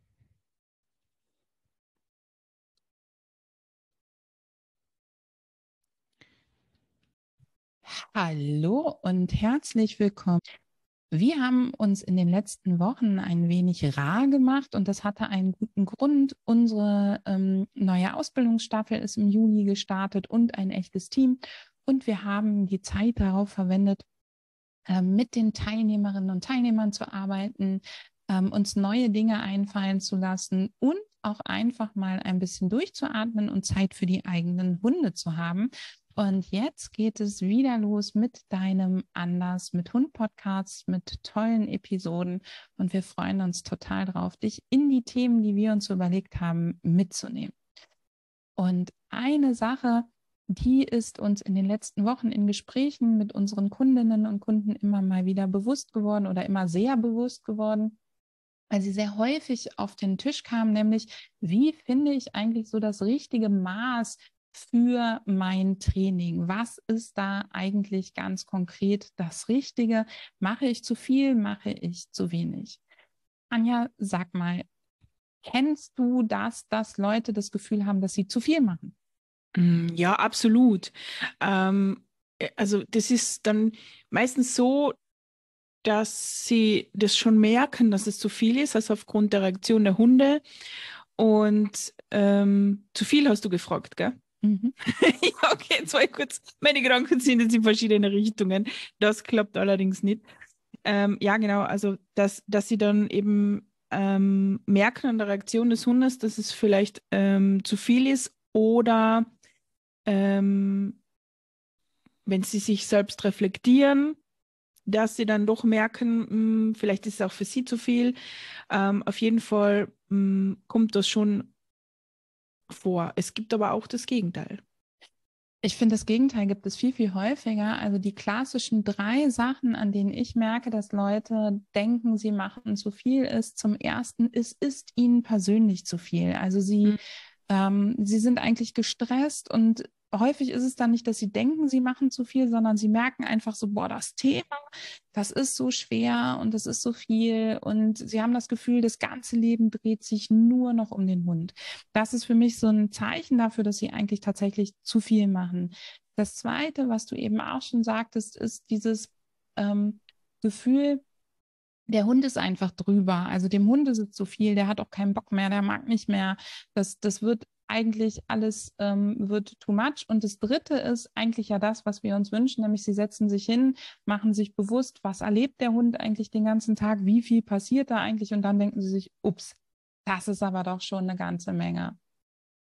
Hallo und herzlich willkommen. Wir haben uns in den letzten Wochen ein wenig rar gemacht und das hatte einen guten Grund. Unsere ähm, neue Ausbildungsstaffel ist im Juli gestartet und ein echtes Team. Und wir haben die Zeit darauf verwendet, äh, mit den Teilnehmerinnen und Teilnehmern zu arbeiten, ähm, uns neue Dinge einfallen zu lassen und auch einfach mal ein bisschen durchzuatmen und Zeit für die eigenen Hunde zu haben. Und jetzt geht es wieder los mit deinem Anders mit Hund Podcast, mit tollen Episoden. Und wir freuen uns total drauf, dich in die Themen, die wir uns überlegt haben, mitzunehmen. Und eine Sache, die ist uns in den letzten Wochen in Gesprächen mit unseren Kundinnen und Kunden immer mal wieder bewusst geworden oder immer sehr bewusst geworden, weil sie sehr häufig auf den Tisch kam, nämlich wie finde ich eigentlich so das richtige Maß für mein Training? Was ist da eigentlich ganz konkret das Richtige? Mache ich zu viel? Mache ich zu wenig? Anja, sag mal, kennst du das, dass Leute das Gefühl haben, dass sie zu viel machen? Ja, absolut. Ähm, also das ist dann meistens so, dass sie das schon merken, dass es zu viel ist, also aufgrund der Reaktion der Hunde. Und ähm, zu viel hast du gefragt, gell? Mhm. Ja, okay, jetzt war ich kurz. Meine Gedanken sind jetzt in verschiedene Richtungen. Das klappt allerdings nicht. Ähm, ja, genau, also dass, dass sie dann eben ähm, merken an der Reaktion des Hundes, dass es vielleicht ähm, zu viel ist oder ähm, wenn sie sich selbst reflektieren, dass sie dann doch merken, mh, vielleicht ist es auch für sie zu viel. Ähm, auf jeden Fall mh, kommt das schon vor. Es gibt aber auch das Gegenteil. Ich finde, das Gegenteil gibt es viel, viel häufiger. Also die klassischen drei Sachen, an denen ich merke, dass Leute denken, sie machen zu viel, ist zum ersten, es ist ihnen persönlich zu viel. Also sie, mhm. ähm, sie sind eigentlich gestresst und häufig ist es dann nicht, dass sie denken, sie machen zu viel, sondern sie merken einfach so, boah, das Thema, das ist so schwer und das ist so viel und sie haben das Gefühl, das ganze Leben dreht sich nur noch um den Hund. Das ist für mich so ein Zeichen dafür, dass sie eigentlich tatsächlich zu viel machen. Das Zweite, was du eben auch schon sagtest, ist dieses ähm, Gefühl, der Hund ist einfach drüber. Also dem Hund ist es zu viel, der hat auch keinen Bock mehr, der mag nicht mehr. Das, das wird eigentlich alles ähm, wird too much. Und das Dritte ist eigentlich ja das, was wir uns wünschen, nämlich sie setzen sich hin, machen sich bewusst, was erlebt der Hund eigentlich den ganzen Tag, wie viel passiert da eigentlich und dann denken sie sich, ups, das ist aber doch schon eine ganze Menge.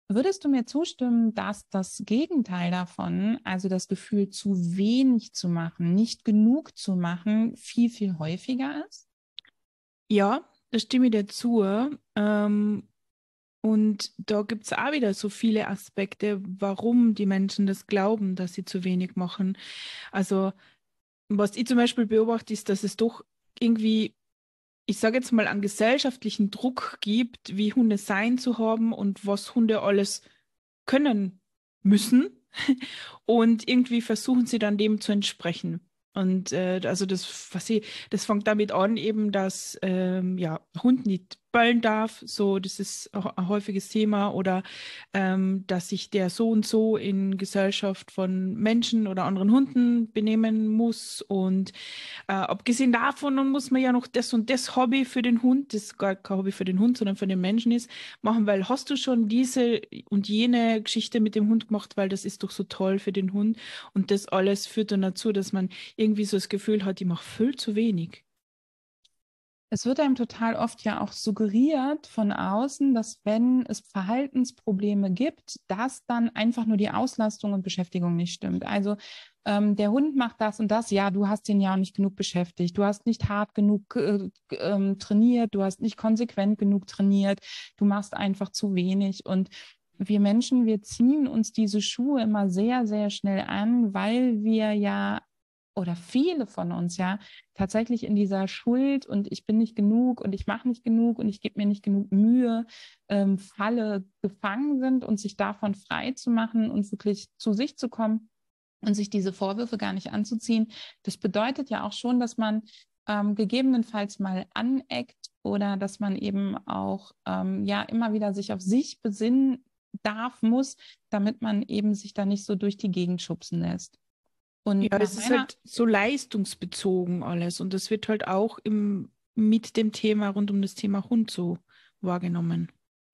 Würdest du mir zustimmen, dass das Gegenteil davon, also das Gefühl, zu wenig zu machen, nicht genug zu machen, viel, viel häufiger ist? Ja, da stimme ich dir zu. Ähm, und da gibt es auch wieder so viele Aspekte, warum die Menschen das glauben, dass sie zu wenig machen. Also, was ich zum Beispiel beobachte, ist, dass es doch irgendwie, ich sage jetzt mal, einen gesellschaftlichen Druck gibt, wie Hunde sein zu haben und was Hunde alles können müssen. Und irgendwie versuchen sie dann dem zu entsprechen. Und äh, also das, was sie, das fängt damit an, eben, dass ähm, ja, Hund nicht bellen darf, so, das ist auch ein häufiges Thema, oder ähm, dass sich der so und so in Gesellschaft von Menschen oder anderen Hunden benehmen muss. Und äh, abgesehen davon dann muss man ja noch das und das Hobby für den Hund, das gar kein Hobby für den Hund, sondern für den Menschen ist, machen, weil hast du schon diese und jene Geschichte mit dem Hund gemacht, weil das ist doch so toll für den Hund. Und das alles führt dann dazu, dass man irgendwie so das Gefühl hat, ich mache viel zu wenig. Es wird einem total oft ja auch suggeriert von außen, dass wenn es Verhaltensprobleme gibt, dass dann einfach nur die Auslastung und Beschäftigung nicht stimmt. Also ähm, der Hund macht das und das, ja, du hast ihn ja auch nicht genug beschäftigt, du hast nicht hart genug äh, ähm, trainiert, du hast nicht konsequent genug trainiert, du machst einfach zu wenig. Und wir Menschen, wir ziehen uns diese Schuhe immer sehr, sehr schnell an, weil wir ja oder viele von uns ja tatsächlich in dieser Schuld und ich bin nicht genug und ich mache nicht genug und ich gebe mir nicht genug Mühe, ähm, Falle gefangen sind und sich davon frei zu machen und wirklich zu sich zu kommen und sich diese Vorwürfe gar nicht anzuziehen. Das bedeutet ja auch schon, dass man ähm, gegebenenfalls mal aneckt oder dass man eben auch ähm, ja immer wieder sich auf sich besinnen darf, muss, damit man eben sich da nicht so durch die Gegend schubsen lässt. Und Ja, nach es ist meiner halt so leistungsbezogen alles und das wird halt auch im, mit dem Thema rund um das Thema Hund so wahrgenommen.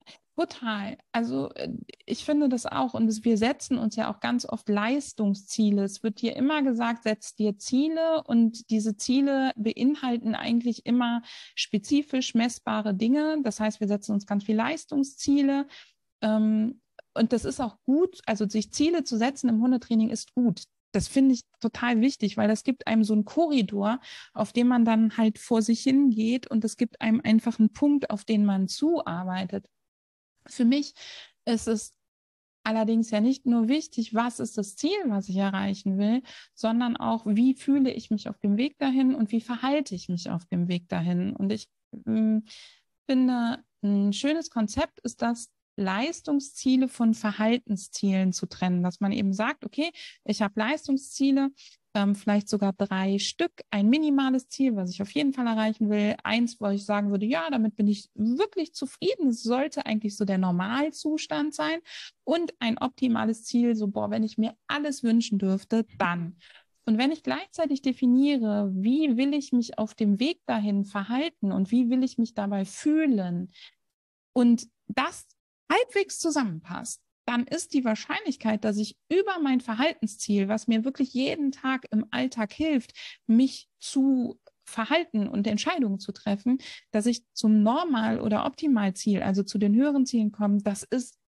Total. Also äh, ich finde das auch. Und es, wir setzen uns ja auch ganz oft Leistungsziele. Es wird dir immer gesagt, setz dir Ziele und diese Ziele beinhalten eigentlich immer spezifisch messbare Dinge. Das heißt, wir setzen uns ganz viel Leistungsziele. Ähm, und das ist auch gut. Also sich Ziele zu setzen im Hundetraining ist gut. Das finde ich total wichtig, weil das gibt einem so einen Korridor, auf dem man dann halt vor sich hingeht und es gibt einem einfach einen Punkt, auf den man zuarbeitet. Für mich ist es allerdings ja nicht nur wichtig, was ist das Ziel, was ich erreichen will, sondern auch, wie fühle ich mich auf dem Weg dahin und wie verhalte ich mich auf dem Weg dahin. Und ich mh, finde, ein schönes Konzept ist das, Leistungsziele von Verhaltenszielen zu trennen, dass man eben sagt, okay, ich habe Leistungsziele, ähm, vielleicht sogar drei Stück, ein minimales Ziel, was ich auf jeden Fall erreichen will, eins, wo ich sagen würde, ja, damit bin ich wirklich zufrieden, es sollte eigentlich so der Normalzustand sein und ein optimales Ziel, so, boah, wenn ich mir alles wünschen dürfte, dann. Und wenn ich gleichzeitig definiere, wie will ich mich auf dem Weg dahin verhalten und wie will ich mich dabei fühlen und das halbwegs zusammenpasst, dann ist die Wahrscheinlichkeit, dass ich über mein Verhaltensziel, was mir wirklich jeden Tag im Alltag hilft, mich zu verhalten und Entscheidungen zu treffen, dass ich zum Normal- oder Optimalziel, also zu den höheren Zielen komme, das ist,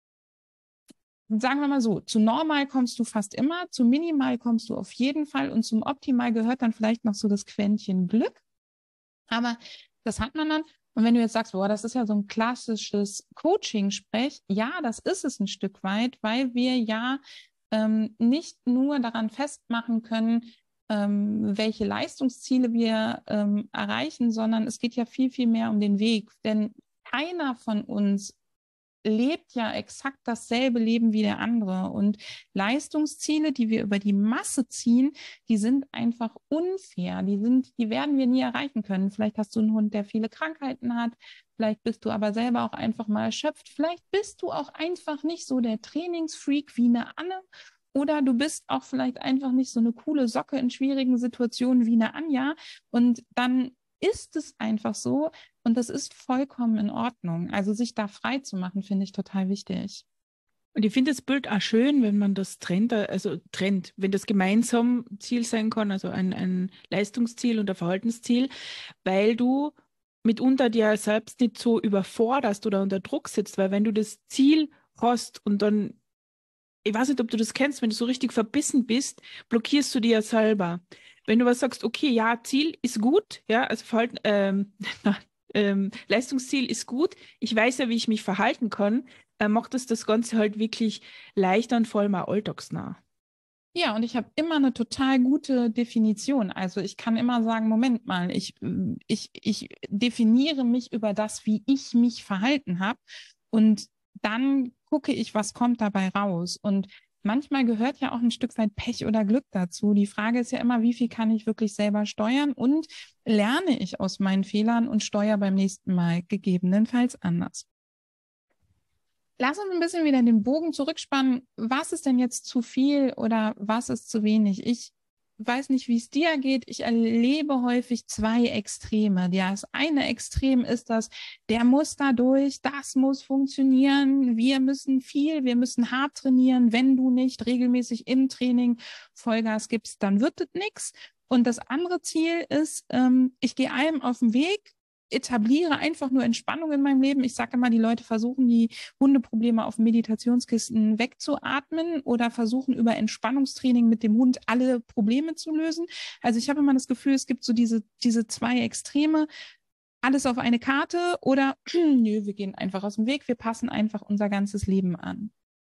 sagen wir mal so, zu Normal kommst du fast immer, zu Minimal kommst du auf jeden Fall und zum Optimal gehört dann vielleicht noch so das Quäntchen Glück. Aber das hat man dann. Und wenn du jetzt sagst, boah, das ist ja so ein klassisches Coaching-Sprech, ja, das ist es ein Stück weit, weil wir ja ähm, nicht nur daran festmachen können, ähm, welche Leistungsziele wir ähm, erreichen, sondern es geht ja viel, viel mehr um den Weg. Denn keiner von uns lebt ja exakt dasselbe Leben wie der andere. Und Leistungsziele, die wir über die Masse ziehen, die sind einfach unfair. Die sind, die werden wir nie erreichen können. Vielleicht hast du einen Hund, der viele Krankheiten hat. Vielleicht bist du aber selber auch einfach mal erschöpft. Vielleicht bist du auch einfach nicht so der Trainingsfreak wie eine Anne. Oder du bist auch vielleicht einfach nicht so eine coole Socke in schwierigen Situationen wie eine Anja. Und dann ist es einfach so, und das ist vollkommen in Ordnung. Also sich da frei zu machen, finde ich total wichtig. Und ich finde das Bild auch schön, wenn man das trennt, also trennt, wenn das gemeinsam Ziel sein kann, also ein, ein Leistungsziel und ein Verhaltensziel, weil du mitunter dir selbst nicht so überforderst oder unter Druck sitzt, weil wenn du das Ziel hast und dann, ich weiß nicht, ob du das kennst, wenn du so richtig verbissen bist, blockierst du dir ja selber. Wenn du was sagst, okay, ja, Ziel ist gut, ja, also Verhalten, ähm, ähm, Leistungsziel ist gut, ich weiß ja, wie ich mich verhalten kann, äh, macht das das Ganze halt wirklich leichter und vor allem auch alltagsnah. Ja, und ich habe immer eine total gute Definition. Also ich kann immer sagen, Moment mal, ich, ich, ich definiere mich über das, wie ich mich verhalten habe. Und dann gucke ich, was kommt dabei raus. Und manchmal gehört ja auch ein Stück weit Pech oder Glück dazu. Die Frage ist ja immer, wie viel kann ich wirklich selber steuern und lerne ich aus meinen Fehlern und steuere beim nächsten Mal gegebenenfalls anders. Lass uns ein bisschen wieder den Bogen zurückspannen. Was ist denn jetzt zu viel oder was ist zu wenig? Ich weiß nicht, wie es dir geht. Ich erlebe häufig zwei Extreme. Das eine Extrem ist das, der muss da durch, das muss funktionieren. Wir müssen viel, wir müssen hart trainieren. Wenn du nicht regelmäßig im Training Vollgas gibst, dann wird das nichts. Und das andere Ziel ist, ähm, ich gehe allem auf den Weg, etabliere einfach nur Entspannung in meinem Leben. Ich sage immer, die Leute versuchen, die Hundeprobleme auf Meditationskisten wegzuatmen oder versuchen über Entspannungstraining mit dem Hund alle Probleme zu lösen. Also ich habe immer das Gefühl, es gibt so diese, diese zwei Extreme, alles auf eine Karte oder nö, wir gehen einfach aus dem Weg, wir passen einfach unser ganzes Leben an.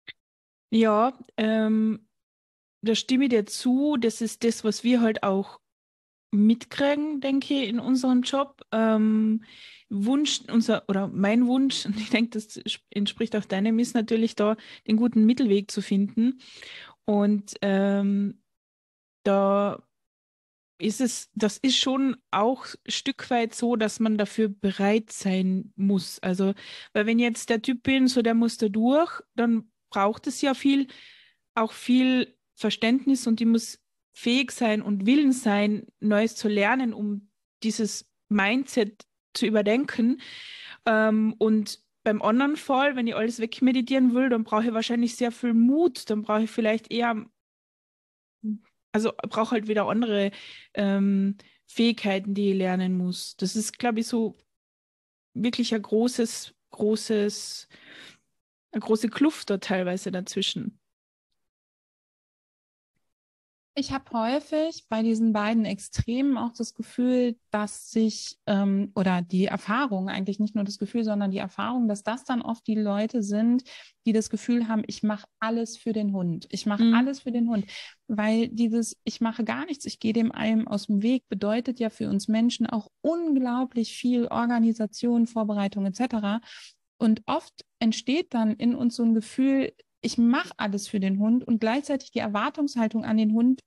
Ja, ähm, da stimme ich dir zu. Das ist das, was wir halt auch mitkriegen, denke ich, in unserem Job. Ähm, Wunsch, unser, oder mein Wunsch, und ich denke, das entspricht auch deinem, ist natürlich da, den guten Mittelweg zu finden. Und ähm, da ist es, das ist schon auch ein Stück weit so, dass man dafür bereit sein muss. Also, weil wenn jetzt der Typ bin, so der muss da durch, dann braucht es ja viel, auch viel Verständnis und die muss fähig sein und willens sein, Neues zu lernen, um dieses Mindset zu überdenken. Ähm, und beim anderen Fall, wenn ich alles wegmeditieren will, dann brauche ich wahrscheinlich sehr viel Mut. Dann brauche ich vielleicht eher, also brauche halt wieder andere ähm, Fähigkeiten, die ich lernen muss. Das ist, glaube ich, so wirklich ein großes, großes, eine große Kluft da teilweise dazwischen. Ich habe häufig bei diesen beiden Extremen auch das Gefühl, dass sich, ähm, oder die Erfahrung, eigentlich nicht nur das Gefühl, sondern die Erfahrung, dass das dann oft die Leute sind, die das Gefühl haben, ich mache alles für den Hund. Ich mache Mhm. alles für den Hund. Weil dieses, ich mache gar nichts, ich gehe dem allem aus dem Weg, bedeutet ja für uns Menschen auch unglaublich viel Organisation, Vorbereitung et cetera. Und oft entsteht dann in uns so ein Gefühl, ich mache alles für den Hund und gleichzeitig die Erwartungshaltung an den Hund,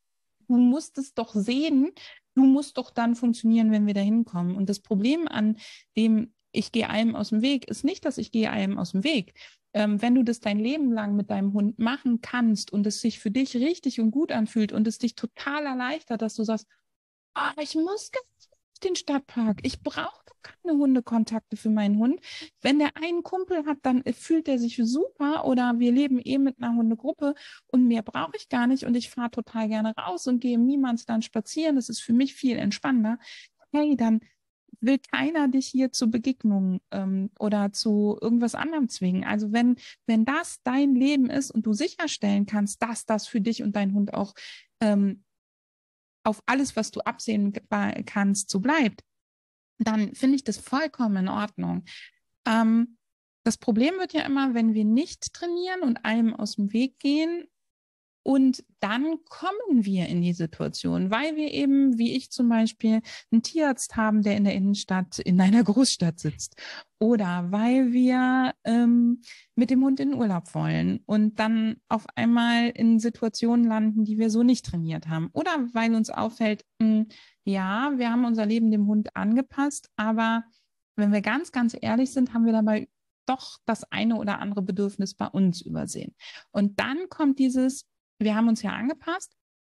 du musst es doch sehen, du musst doch dann funktionieren, wenn wir da hinkommen. Und das Problem an dem, ich gehe einem aus dem Weg, ist nicht, dass ich gehe einem aus dem Weg. Ähm, wenn du das dein Leben lang mit deinem Hund machen kannst und es sich für dich richtig und gut anfühlt und es dich total erleichtert, dass du sagst, oh, ich muss gar nicht auf den Stadtpark. Ich brauche keine Hundekontakte für meinen Hund. Wenn der einen Kumpel hat, dann fühlt er sich super oder wir leben eh mit einer Hundegruppe und mehr brauche ich gar nicht und ich fahre total gerne raus und gehe im Niemandsland spazieren. Das ist für mich viel entspannender. Hey, dann will keiner dich hier zur Begegnung ähm, oder zu irgendwas anderem zwingen. Also wenn, wenn das dein Leben ist und du sicherstellen kannst, dass das für dich und deinen Hund auch ähm, auf alles, was du absehen kannst, so bleibt, dann finde ich das vollkommen in Ordnung. Ähm, das Problem wird ja immer, wenn wir nicht trainieren und einem aus dem Weg gehen, und dann kommen wir in die Situation, weil wir eben, wie ich zum Beispiel, einen Tierarzt haben, der in der Innenstadt, in einer Großstadt sitzt. Oder weil wir ähm, mit dem Hund in den Urlaub wollen und dann auf einmal in Situationen landen, die wir so nicht trainiert haben. Oder weil uns auffällt, mh, ja, wir haben unser Leben dem Hund angepasst, aber wenn wir ganz, ganz ehrlich sind, haben wir dabei doch das eine oder andere Bedürfnis bei uns übersehen. Und dann kommt dieses, wir haben uns ja angepasst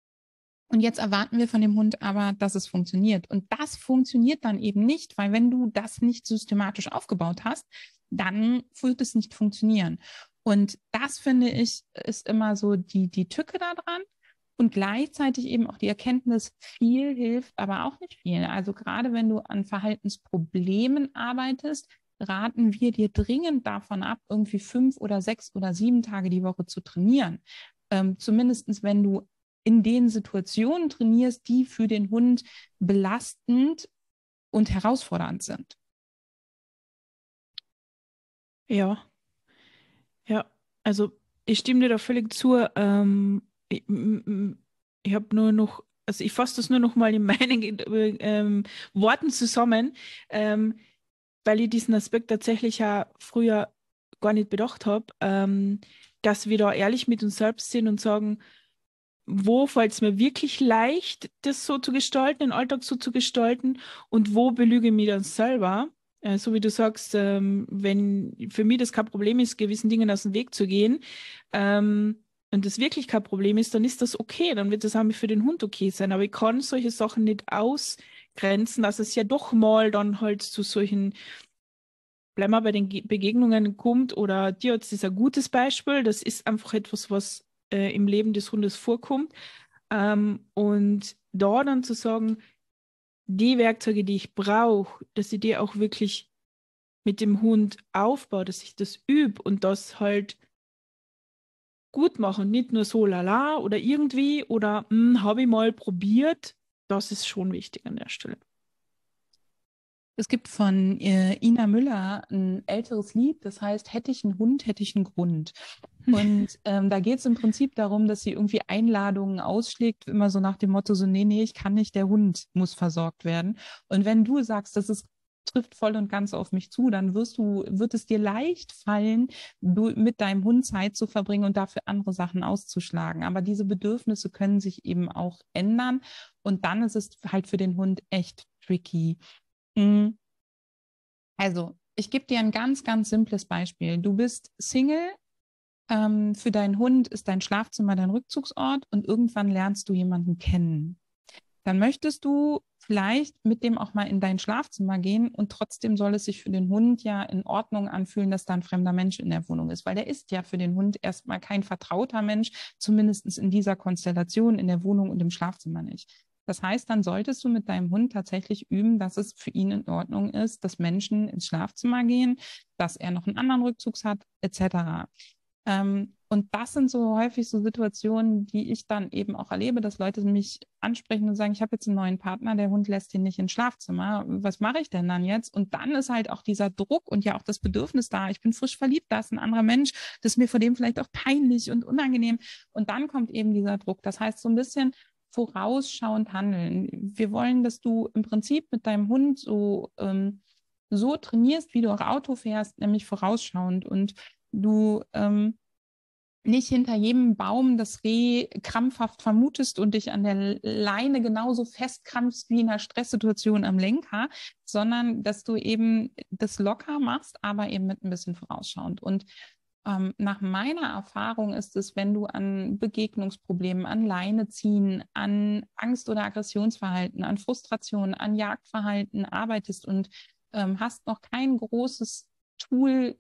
und jetzt erwarten wir von dem Hund aber, dass es funktioniert. Und das funktioniert dann eben nicht, weil wenn du das nicht systematisch aufgebaut hast, dann wird es nicht funktionieren. Und das finde ich, ist immer so die, die Tücke daran. Und gleichzeitig eben auch die Erkenntnis, viel hilft, aber auch nicht viel. Also gerade wenn du an Verhaltensproblemen arbeitest, raten wir dir dringend davon ab, irgendwie fünf oder sechs oder sieben Tage die Woche zu trainieren. Ähm, zumindest wenn du in den Situationen trainierst, die für den Hund belastend und herausfordernd sind. Ja, ja, also ich stimme dir da völlig zu. Ähm, ich ich habe nur noch, also ich fasse das nur noch mal in meinen ähm, Worten zusammen, ähm, weil ich diesen Aspekt tatsächlich ja früher gar nicht bedacht habe, ähm, dass wir da ehrlich mit uns selbst sind und sagen, wo fällt es mir wirklich leicht, das so zu gestalten, den Alltag so zu gestalten und wo belüge ich mich dann selber? Äh, so wie du sagst, ähm, wenn für mich das kein Problem ist, gewissen Dingen aus dem Weg zu gehen, ähm, und das wirklich kein Problem ist, dann ist das okay, dann wird das auch für den Hund okay sein. Aber ich kann solche Sachen nicht ausgrenzen, dass es ja doch mal dann halt zu solchen, bleiben wir bei den Ge Begegnungen kommt oder Tierarzt ist ein gutes Beispiel. Das ist einfach etwas, was äh, im Leben des Hundes vorkommt. Ähm, und da dann zu sagen, die Werkzeuge, die ich brauche, dass ich die auch wirklich mit dem Hund aufbaue, dass ich das übe und das halt gut mache und nicht nur so lala oder irgendwie oder habe ich mal probiert, das ist schon wichtig an der Stelle. Es gibt von äh, Ina Müller ein älteres Lied, das heißt, hätte ich einen Hund, hätte ich einen Grund. Und ähm, da geht es im Prinzip darum, dass sie irgendwie Einladungen ausschlägt, immer so nach dem Motto, so, nee, nee, ich kann nicht, der Hund muss versorgt werden. Und wenn du sagst, das ist, trifft voll und ganz auf mich zu, dann wirst du, wird es dir leicht fallen, du, mit deinem Hund Zeit zu verbringen und dafür andere Sachen auszuschlagen. Aber diese Bedürfnisse können sich eben auch ändern. Und dann ist es halt für den Hund echt tricky. Also, ich gebe dir ein ganz, ganz simples Beispiel. Du bist Single, ähm, für deinen Hund ist dein Schlafzimmer dein Rückzugsort und irgendwann lernst du jemanden kennen. Dann möchtest du vielleicht mit dem auch mal in dein Schlafzimmer gehen und trotzdem soll es sich für den Hund ja in Ordnung anfühlen, dass da ein fremder Mensch in der Wohnung ist, weil der ist ja für den Hund erstmal kein vertrauter Mensch, zumindest in dieser Konstellation in der Wohnung und im Schlafzimmer nicht. Das heißt, dann solltest du mit deinem Hund tatsächlich üben, dass es für ihn in Ordnung ist, dass Menschen ins Schlafzimmer gehen, dass er noch einen anderen Rückzugs hat, et cetera. Ähm, und das sind so häufig so Situationen, die ich dann eben auch erlebe, dass Leute mich ansprechen und sagen, ich habe jetzt einen neuen Partner, der Hund lässt ihn nicht ins Schlafzimmer. Was mache ich denn dann jetzt? Und dann ist halt auch dieser Druck und ja auch das Bedürfnis da. Ich bin frisch verliebt, da ist ein anderer Mensch, das ist mir vor dem vielleicht auch peinlich und unangenehm. Und dann kommt eben dieser Druck. Das heißt, so ein bisschen vorausschauend handeln. Wir wollen, dass du im Prinzip mit deinem Hund so, ähm, so trainierst, wie du auch Auto fährst, nämlich vorausschauend. Und du ähm, nicht hinter jedem Baum das Reh krampfhaft vermutest und dich an der Leine genauso festkrampfst wie in einer Stresssituation am Lenker, sondern dass du eben das locker machst, aber eben mit ein bisschen vorausschauend. Und ähm, nach meiner Erfahrung ist es, wenn du an Begegnungsproblemen, an Leine ziehen, an Angst- oder Aggressionsverhalten, an Frustration, an Jagdverhalten arbeitest und ähm, hast noch kein großes Tool,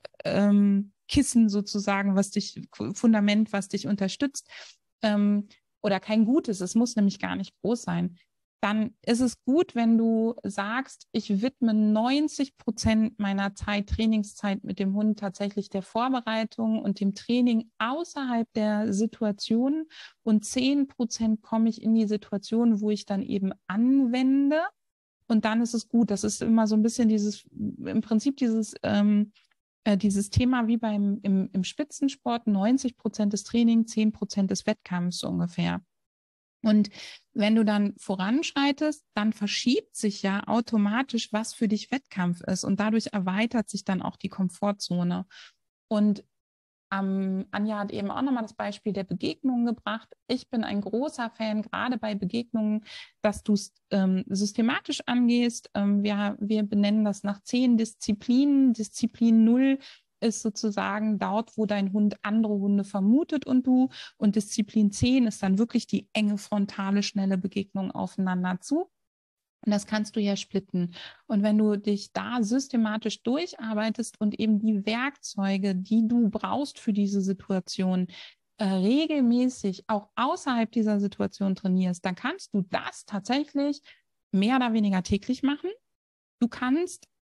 ähm, Kissen sozusagen, was dich, Fundament, was dich unterstützt, ähm, oder kein gutes, es muss nämlich gar nicht groß sein, dann ist es gut, wenn du sagst, ich widme neunzig Prozent meiner Zeit, Trainingszeit mit dem Hund tatsächlich der Vorbereitung und dem Training außerhalb der Situation und zehn Prozent komme ich in die Situation, wo ich dann eben anwende und dann ist es gut. Das ist immer so ein bisschen dieses, im Prinzip dieses, ähm, äh, dieses Thema wie beim im, im Spitzensport, neunzig Prozent des Trainings, zehn Prozent des Wettkampfs so ungefähr. Und wenn du dann voranschreitest, dann verschiebt sich ja automatisch, was für dich Wettkampf ist. Und dadurch erweitert sich dann auch die Komfortzone. Und ähm, Anja hat eben auch nochmal das Beispiel der Begegnungen gebracht. Ich bin ein großer Fan, gerade bei Begegnungen, dass du es ähm, systematisch angehst. Ähm, wir, wir benennen das nach zehn Disziplinen. Disziplin null ist sozusagen dort, wo dein Hund andere Hunde vermutet und du. Und Disziplin zehn ist dann wirklich die enge, frontale, schnelle Begegnung aufeinander zu. Und das kannst du ja splitten. Und wenn du dich da systematisch durcharbeitest und eben die Werkzeuge, die du brauchst für diese Situation, äh, regelmäßig auch außerhalb dieser Situation trainierst, dann kannst du das tatsächlich mehr oder weniger täglich machen. Du kannst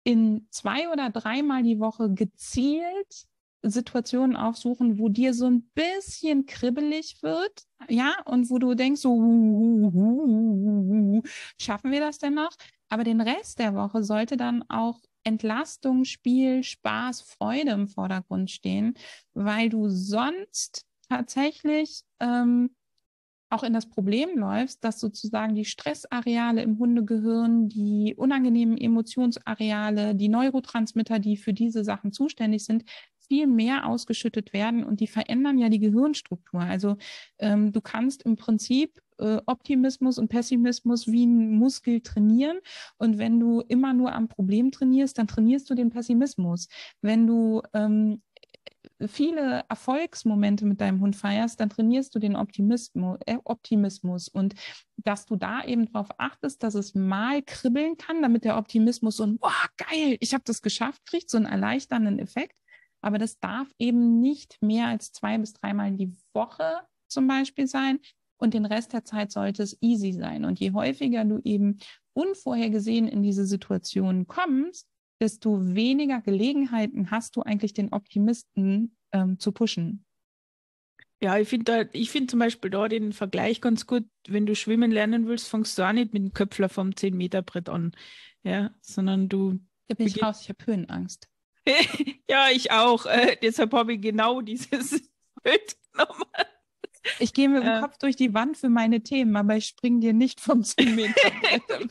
in zwei oder dreimal die Woche gezielt Situationen aufsuchen, wo dir so ein bisschen kribbelig wird, ja, und wo du denkst, so, uh, uh, uh, uh, schaffen wir das denn noch? Aber den Rest der Woche sollte dann auch Entlastung, Spiel, Spaß, Freude im Vordergrund stehen, weil du sonst tatsächlich ähm, auch in das Problem läufst, dass sozusagen die Stressareale im Hundegehirn, die unangenehmen Emotionsareale, die Neurotransmitter, die für diese Sachen zuständig sind, viel mehr ausgeschüttet werden und die verändern ja die Gehirnstruktur. Also ähm, du kannst im Prinzip äh, Optimismus und Pessimismus wie ein Muskel trainieren und wenn du immer nur am Problem trainierst, dann trainierst du den Pessimismus. Wenn du ähm, viele Erfolgsmomente mit deinem Hund feierst, dann trainierst du den Optimismus, äh, Optimismus und dass du da eben darauf achtest, dass es mal kribbeln kann, damit der Optimismus so ein, boah, geil, ich habe das geschafft, kriegt so einen erleichternden Effekt. Aber das darf eben nicht mehr als zwei bis dreimal die Woche zum Beispiel sein und den Rest der Zeit sollte es easy sein. Und je häufiger du eben unvorhergesehen in diese Situation kommst, desto weniger Gelegenheiten hast du eigentlich den Optimisten ähm, zu pushen. Ja, ich finde ich find zum Beispiel da den Vergleich ganz gut, wenn du schwimmen lernen willst, fängst du auch nicht mit dem Köpfler vom zehn Meter Brett an, ja, sondern du... Da bin ich raus, ich habe Höhenangst. Ja, ich auch. Äh, deshalb habe ich genau dieses Bild genommen. Ich gehe mit dem äh. Kopf durch die Wand für meine Themen, aber ich springe dir nicht vom zehn Meter Brett.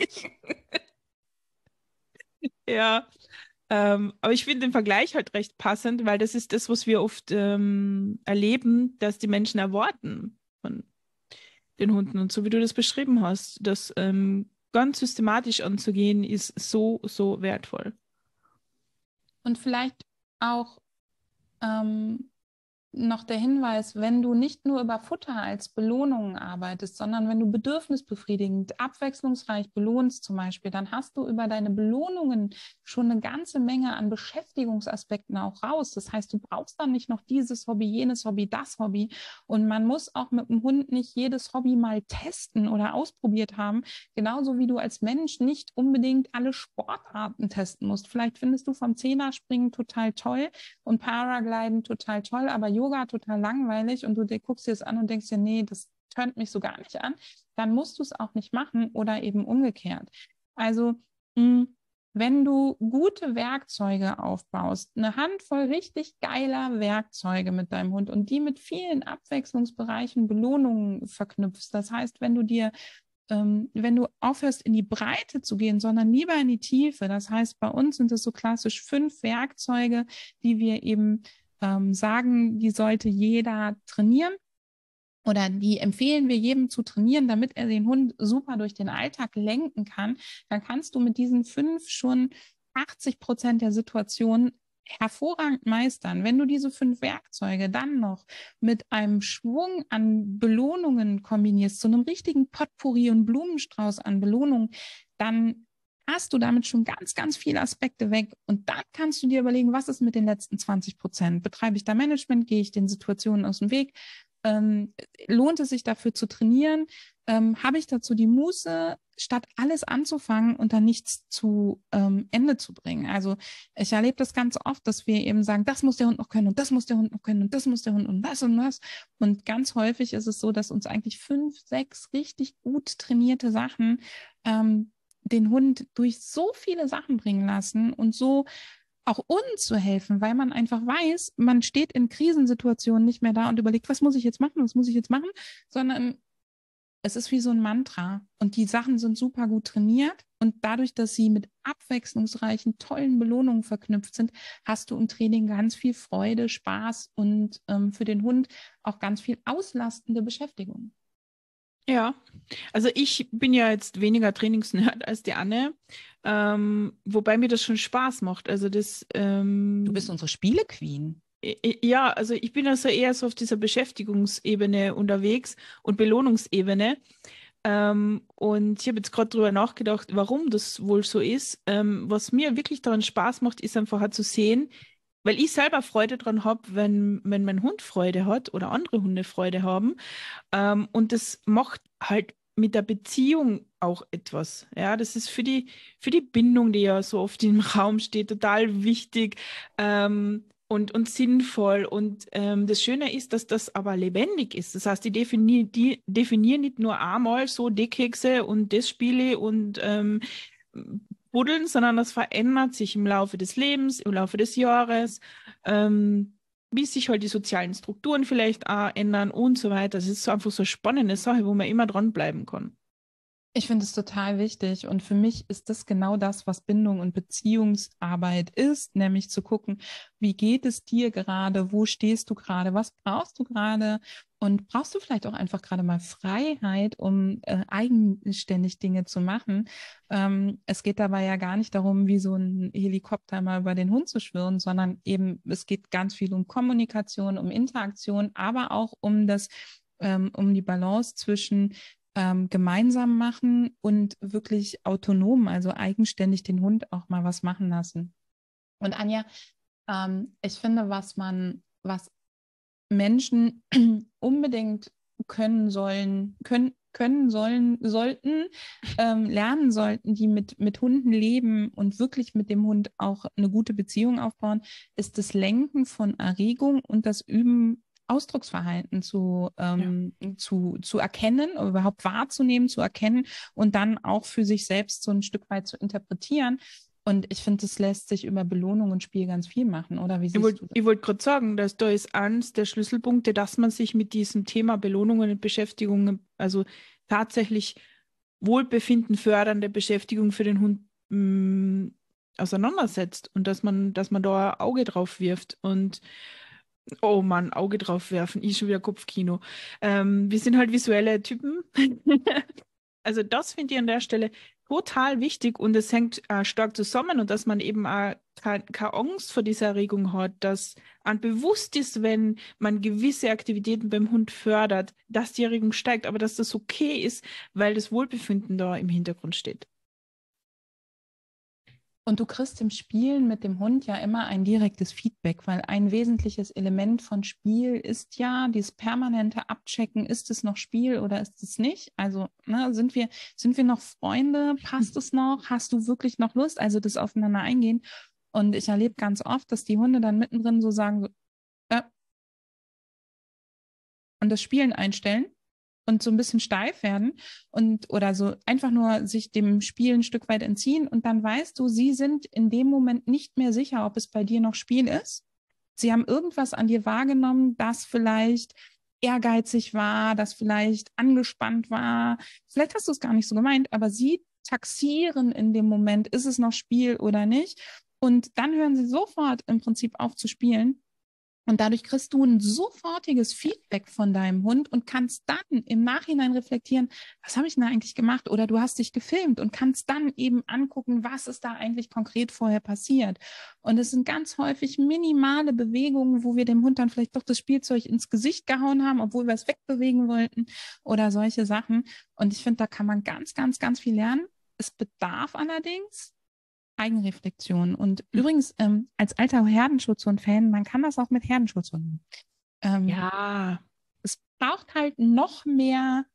Ja, ähm, aber ich finde den Vergleich halt recht passend, weil das ist das, was wir oft ähm, erleben, dass die Menschen erwarten von den Hunden. Und so wie du das beschrieben hast, das ähm, ganz systematisch anzugehen, ist so, so wertvoll. Und vielleicht auch ähm, noch der Hinweis, wenn du nicht nur über Futter als Belohnungen arbeitest, sondern wenn du bedürfnisbefriedigend, abwechslungsreich belohnst zum Beispiel, dann hast du über deine Belohnungen schon eine ganze Menge an Beschäftigungsaspekten auch raus. Das heißt, du brauchst dann nicht noch dieses Hobby, jenes Hobby, das Hobby. Und man muss auch mit dem Hund nicht jedes Hobby mal testen oder ausprobiert haben. Genauso wie du als Mensch nicht unbedingt alle Sportarten testen musst. Vielleicht findest du vom Zehnerspringen total toll und Paragliden total toll, aber Yoga total langweilig und du dir, guckst dir das an und denkst dir, nee, das tönt mich so gar nicht an, dann musst du es auch nicht machen oder eben umgekehrt. Also mh, wenn du gute Werkzeuge aufbaust, eine Handvoll richtig geiler Werkzeuge mit deinem Hund und die mit vielen Abwechslungsbereichen, Belohnungen verknüpfst, das heißt, wenn du dir Ähm, wenn du aufhörst, in die Breite zu gehen, sondern lieber in die Tiefe. Das heißt, bei uns sind es so klassisch fünf Werkzeuge, die wir eben ähm, sagen, die sollte jeder trainieren oder die empfehlen wir jedem zu trainieren, damit er den Hund super durch den Alltag lenken kann. Dann kannst du mit diesen fünf schon achtzig Prozent der Situationen hervorragend meistern. Wenn du diese fünf Werkzeuge dann noch mit einem Schwung an Belohnungen kombinierst, zu einem richtigen Potpourri und Blumenstrauß an Belohnungen, dann hast du damit schon ganz, ganz viele Aspekte weg. Und dann kannst du dir überlegen, was ist mit den letzten zwanzig Prozent? Betreibe ich da Management? Gehe ich den Situationen aus dem Weg? Ähm, lohnt es sich dafür zu trainieren? Ähm, habe ich dazu die Muße, statt alles anzufangen und dann nichts zu ähm, Ende zu bringen? Also ich erlebe das ganz oft, dass wir eben sagen, das muss der Hund noch können und das muss der Hund noch können und das muss der Hund und das und das. Und ganz häufig ist es so, dass uns eigentlich fünf, sechs richtig gut trainierte Sachen ähm, den Hund durch so viele Sachen bringen lassen und so auch uns zu helfen, weil man einfach weiß, man steht in Krisensituationen nicht mehr da und überlegt, was muss ich jetzt machen, was muss ich jetzt machen, sondern es ist wie so ein Mantra und die Sachen sind super gut trainiert und dadurch, dass sie mit abwechslungsreichen, tollen Belohnungen verknüpft sind, hast du im Training ganz viel Freude, Spaß und ähm, für den Hund auch ganz viel auslastende Beschäftigung. Ja, also ich bin ja jetzt weniger Trainingsnerd als die Anne, ähm, wobei mir das schon Spaß macht. Also das. Ähm, du bist unsere Spiele-Queen. Ja, also ich bin also eher so auf dieser Beschäftigungsebene unterwegs und Belohnungsebene. Ähm, und ich habe jetzt gerade drüber nachgedacht, warum das wohl so ist. Ähm, was mir wirklich daran Spaß macht, ist einfach halt zu sehen, weil ich selber Freude daran habe, wenn, wenn mein Hund Freude hat oder andere Hunde Freude haben. Ähm, und das macht halt mit der Beziehung auch etwas. Ja, das ist für die, für die Bindung, die ja so oft im Raum steht, total wichtig ähm, und, und sinnvoll. Und ähm, das Schöne ist, dass das aber lebendig ist. Das heißt, die definieren die definieren nicht nur einmal so die Kekse und das Spiele und ähm, buddeln, sondern das verändert sich im Laufe des Lebens, im Laufe des Jahres. Ähm, wie sich halt die sozialen Strukturen vielleicht auch ändern und so weiter. Das ist so einfach so eine spannende Sache, wo man immer dranbleiben kann. Ich finde es total wichtig und für mich ist das genau das, was Bindung und Beziehungsarbeit ist, nämlich zu gucken, wie geht es dir gerade, wo stehst du gerade, was brauchst du gerade und brauchst du vielleicht auch einfach gerade mal Freiheit, um äh, eigenständig Dinge zu machen. Ähm, es geht dabei ja gar nicht darum, wie so ein Helikopter mal über den Hund zu schwirren, sondern eben es geht ganz viel um Kommunikation, um Interaktion, aber auch um das, ähm, um die Balance zwischen ähm, gemeinsam machen und wirklich autonom, also eigenständig den Hund auch mal was machen lassen. Und Anja, ähm, ich finde, was man, was Menschen unbedingt können sollen, können, können sollen, sollten, ähm, lernen sollten, die mit, mit Hunden leben und wirklich mit dem Hund auch eine gute Beziehung aufbauen, ist das Lenken von Erregung und das Üben Ausdrucksverhalten zu, Ja. ähm, zu, zu erkennen, überhaupt wahrzunehmen, zu erkennen und dann auch für sich selbst so ein Stück weit zu interpretieren. Und ich finde, das lässt sich über Belohnung und Spiel ganz viel machen, oder wie Ich siehst wollte du das? ich wollt gerade sagen, dass da ist eins der Schlüsselpunkte, dass man sich mit diesem Thema Belohnungen und Beschäftigungen, also tatsächlich Wohlbefinden fördernde Beschäftigung für den Hund mh, auseinandersetzt und dass man, dass man da ein Auge drauf wirft und oh Mann, Auge drauf werfen, ich schon wieder Kopfkino. Ähm, wir sind halt visuelle Typen. Also das finde ich an der Stelle total wichtig und es hängt äh, stark zusammen und dass man eben auch keine Angst vor dieser Erregung hat, dass man bewusst ist, wenn man gewisse Aktivitäten beim Hund fördert, dass die Erregung steigt, aber dass das okay ist, weil das Wohlbefinden da im Hintergrund steht. Und du kriegst im Spielen mit dem Hund ja immer ein direktes Feedback, weil ein wesentliches Element von Spiel ist ja dieses permanente Abchecken, ist es noch Spiel oder ist es nicht? Also ne, sind wir, sind wir noch Freunde? Passt es noch? Hast du wirklich noch Lust? Also das Aufeinander eingehen. Und ich erlebe ganz oft, dass die Hunde dann mittendrin so sagen, so, äh, und das Spielen einstellen und so ein bisschen steif werden und oder so einfach nur sich dem Spiel ein Stück weit entziehen und dann weißt du, sie sind in dem Moment nicht mehr sicher, ob es bei dir noch Spiel ist. Sie haben irgendwas an dir wahrgenommen, das vielleicht ehrgeizig war, das vielleicht angespannt war. Vielleicht hast du es gar nicht so gemeint, aber sie taxieren in dem Moment, ist es noch Spiel oder nicht. Und dann hören sie sofort im Prinzip auf zu spielen. Und dadurch kriegst du ein sofortiges Feedback von deinem Hund und kannst dann im Nachhinein reflektieren, was habe ich denn da eigentlich gemacht? Oder du hast dich gefilmt und kannst dann eben angucken, was ist da eigentlich konkret vorher passiert. Und es sind ganz häufig minimale Bewegungen, wo wir dem Hund dann vielleicht doch das Spielzeug ins Gesicht gehauen haben, obwohl wir es wegbewegen wollten oder solche Sachen. Und ich finde, da kann man ganz, ganz, ganz viel lernen. Es bedarf allerdings Eigenreflexion. Und Hm. übrigens, ähm, als alter Herdenschutzhund-Fan, man kann das auch mit Herdenschutzhunden. Ähm, Ja. es braucht halt noch mehr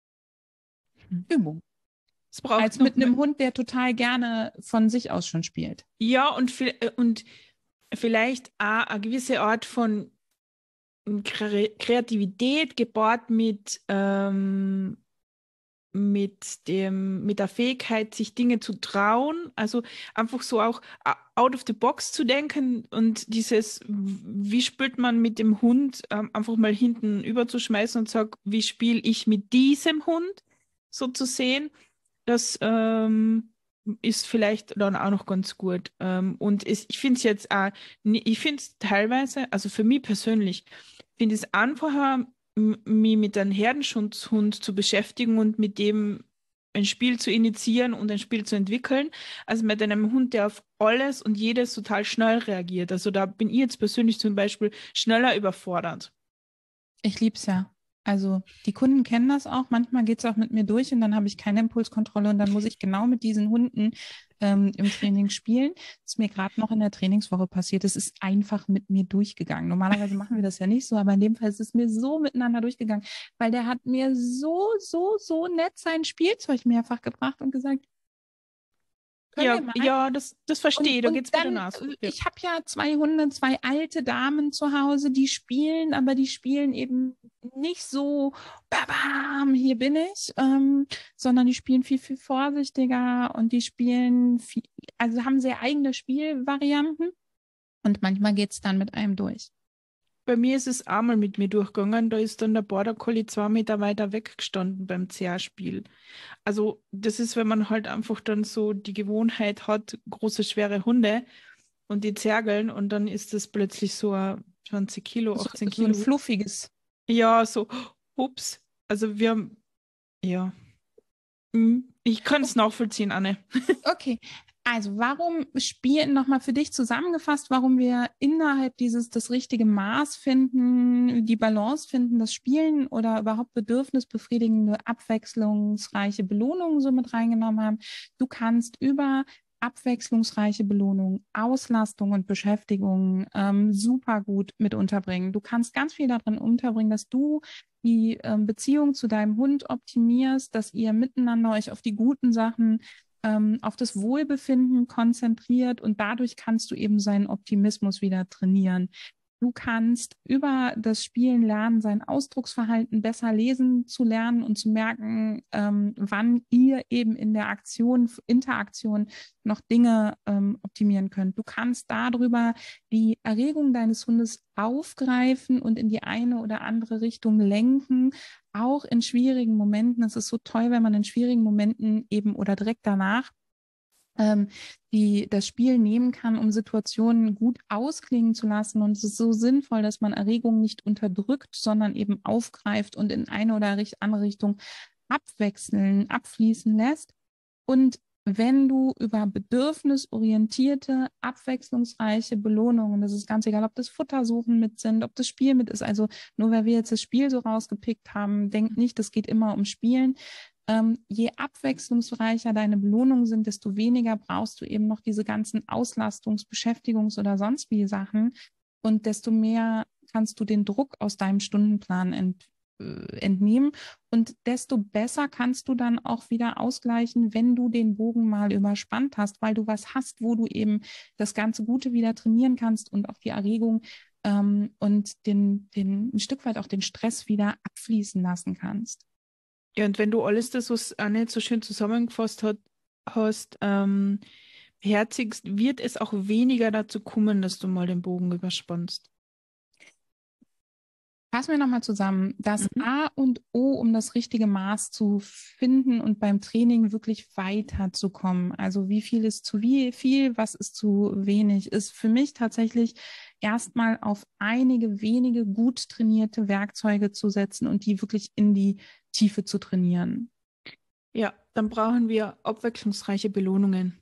Hm. Übung, Es braucht als noch mit mehr. einem Hund, der total gerne von sich aus schon spielt. Ja, und, vi- äh, und vielleicht auch eine gewisse Art von Kre Kreativität gepaart mit, ähm, mit dem, mit der Fähigkeit, sich Dinge zu trauen. Also einfach so auch äh, out of the box zu denken und dieses, wie spielt man mit dem Hund, ähm, einfach mal hinten überzuschmeißen und sagt, wie spiele ich mit diesem Hund, so zu sehen. Das ähm, ist vielleicht dann auch noch ganz gut. Ähm, und es, ich finde es jetzt auch, ni- ich finde es teilweise, also für mich persönlich, finde ich es einfacher, m- mich mit einem Herdenschutzhund zu beschäftigen und mit dem ein Spiel zu initiieren und ein Spiel zu entwickeln, als mit einem Hund, der auf alles und jedes total schnell reagiert. Also da bin ich jetzt persönlich zum Beispiel schneller überfordert. Ich lieb's ja. Also die Kunden kennen das auch. Manchmal geht es auch mit mir durch und dann habe ich keine Impulskontrolle und dann muss ich genau mit diesen Hunden ähm, im Training spielen. Das ist mir gerade noch in der Trainingswoche passiert. Es ist einfach mit mir durchgegangen. Normalerweise machen wir das ja nicht so, aber in dem Fall ist es mir so miteinander durchgegangen, weil der hat mir so, so, so nett sein Spielzeug mehrfach gebracht und gesagt, können wir Ja, mal? ja, das, das verstehe Und, ich, da und geht es mir dann, danach so. äh, Ja. ich habe ja zwei Hunde, zwei alte Damen zu Hause, die spielen, aber die spielen eben nicht so, babam, hier bin ich, ähm, sondern die spielen viel, viel vorsichtiger und die spielen viel, also haben sehr eigene Spielvarianten und manchmal geht es dann mit einem durch. Bei mir ist es einmal mit mir durchgegangen, da ist dann der Border Collie zwei Meter weiter weggestanden beim Zehrspiel. Also das ist, wenn man halt einfach dann so die Gewohnheit hat, große, schwere Hunde und die zergeln und dann ist das plötzlich so ein zwanzig Kilo, So, achtzehn so ein Kilo. fluffiges. Ja, so, ups. Also wir haben, ja, mm, ich kann es nachvollziehen, Anne. Okay, also warum spielen, nochmal für dich zusammengefasst, warum wir innerhalb dieses das richtige Maß finden, die Balance finden, das Spielen oder überhaupt bedürfnisbefriedigende, abwechslungsreiche Belohnungen so mit reingenommen haben. Du kannst über abwechslungsreiche Belohnungen, Auslastung und Beschäftigung ähm, super gut mit unterbringen. Du kannst ganz viel darin unterbringen, dass du die ähm, Beziehung zu deinem Hund optimierst, dass ihr miteinander euch auf die guten Sachen ähm, auf das Wohlbefinden konzentriert und dadurch kannst du eben seinen Optimismus wieder trainieren. Du kannst über das Spielen lernen, sein Ausdrucksverhalten besser lesen zu lernen und zu merken, ähm, wann ihr eben in der Aktion, Interaktion noch Dinge ähm, optimieren könnt. Du kannst darüber die Erregung deines Hundes aufgreifen und in die eine oder andere Richtung lenken, auch in schwierigen Momenten. Es ist so toll, wenn man in schwierigen Momenten eben oder direkt danach ähm, die das Spiel nehmen kann, um Situationen gut ausklingen zu lassen. Und es ist so sinnvoll, dass man Erregungen nicht unterdrückt, sondern eben aufgreift und in eine oder andere Richtung abwechseln, abfließen lässt. Und wenn du über bedürfnisorientierte, abwechslungsreiche Belohnungen, das ist ganz egal, ob das Futtersuchen mit sind, ob das Spiel mit ist, also nur weil wir jetzt das Spiel so rausgepickt haben, denk nicht, das geht immer um Spielen. Ähm, je abwechslungsreicher deine Belohnungen sind, desto weniger brauchst du eben noch diese ganzen Auslastungs-, Beschäftigungs- oder sonst wie Sachen und desto mehr kannst du den Druck aus deinem Stundenplan ent, äh, entnehmen und desto besser kannst du dann auch wieder ausgleichen, wenn du den Bogen mal überspannt hast, weil du was hast, wo du eben das ganze Gute wieder trainieren kannst und auch die Erregung ähm, und den, den, ein Stück weit auch den Stress wieder abfließen lassen kannst. Ja, und wenn du alles das, was Anne so schön zusammengefasst hat, hast, ähm, beherzigst, wird es auch weniger dazu kommen, dass du mal den Bogen überspannst. Fassen wir nochmal zusammen. Das Mhm. A und O, um das richtige Maß zu finden und beim Training wirklich weiterzukommen. Also wie viel ist zu wie viel, was ist zu wenig, ist für mich tatsächlich erstmal auf einige wenige gut trainierte Werkzeuge zu setzen und die wirklich in die Tiefe zu trainieren. Ja, dann brauchen wir abwechslungsreiche Belohnungen.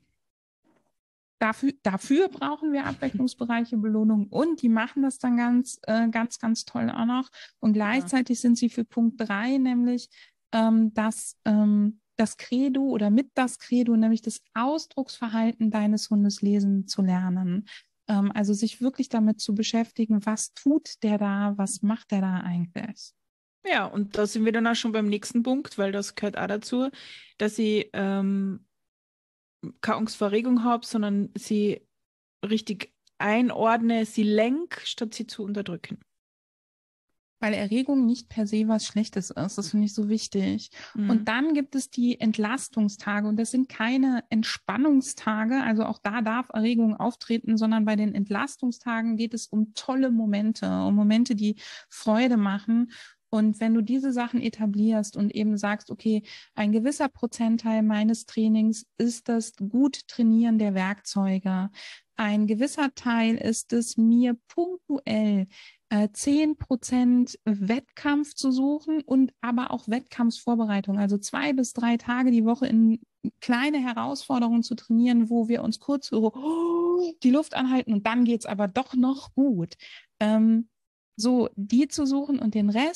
Dafür, dafür brauchen wir abwechslungsreiche Belohnungen und die machen das dann ganz, äh, ganz, ganz toll auch noch. Und Ja. gleichzeitig sind sie für Punkt drei, nämlich ähm, dass ähm, das Credo oder mit das Credo, nämlich das Ausdrucksverhalten deines Hundes lesen zu lernen. Ähm, also sich wirklich damit zu beschäftigen, was tut der da, was macht der da eigentlich? Ja, und da sind wir dann auch schon beim nächsten Punkt, weil das gehört auch dazu, dass ich ähm, keine Angst vor Erregung habe, sondern sie richtig einordne, sie lenk, statt sie zu unterdrücken. Weil Erregung nicht per se was Schlechtes ist. Das finde ich so wichtig. Mhm. Und dann gibt es die Entlastungstage und das sind keine Entspannungstage. Also auch da darf Erregung auftreten, sondern bei den Entlastungstagen geht es um tolle Momente, um Momente, die Freude machen. Und wenn du diese Sachen etablierst und eben sagst, okay, ein gewisser Prozentteil meines Trainings ist das gut Trainieren der Werkzeuge. Ein gewisser Teil ist es, mir punktuell zehn Prozent Wettkampf zu suchen und aber auch Wettkampfsvorbereitung, also zwei bis drei Tage die Woche in kleine Herausforderungen zu trainieren, wo wir uns kurz so die Luft anhalten und dann geht es aber doch noch gut. Ähm, so, die zu suchen und den Rest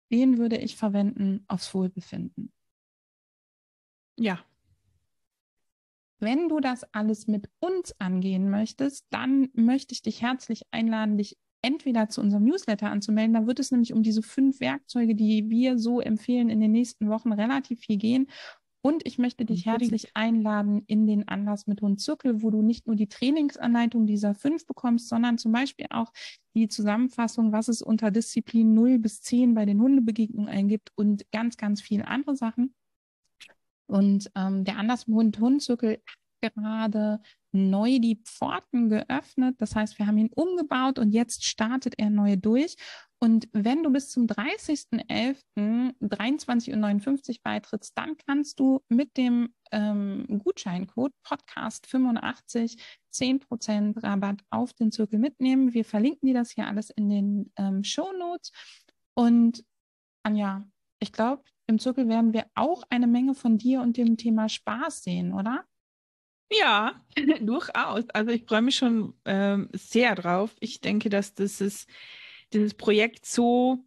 den würde ich verwenden aufs Wohlbefinden. Ja. Wenn du das alles mit uns angehen möchtest, dann möchte ich dich herzlich einladen, dich entweder zu unserem Newsletter anzumelden. Da wird es nämlich um diese fünf Werkzeuge, die wir so empfehlen, in den nächsten Wochen relativ viel gehen. Und ich möchte dich herzlich einladen in den Anlass mit Hund Zirkel, wo du nicht nur die Trainingsanleitung dieser fünf bekommst, sondern zum Beispiel auch die Zusammenfassung, was es unter Disziplin null bis zehn bei den Hundebegegnungen eingibt und ganz, ganz viele andere Sachen. Und ähm, der Anlass mit Hund Zirkel hat gerade neu die Pforten geöffnet. Das heißt, wir haben ihn umgebaut und jetzt startet er neu durch. Und wenn du bis zum dreißigsten elften dreiundzwanzig Uhr neunundfünfzig beitrittst, dann kannst du mit dem ähm, Gutscheincode Podcast fünfundachtzig zehn Prozent Rabatt auf den Zirkel mitnehmen. Wir verlinken dir das hier alles in den ähm, Shownotes. Und Anja, ich glaube, im Zirkel werden wir auch eine Menge von dir und dem Thema Spaß sehen, oder? Ja, durchaus. Also ich freue mich schon ähm, sehr drauf. Ich denke, dass das ist, dieses Projekt so,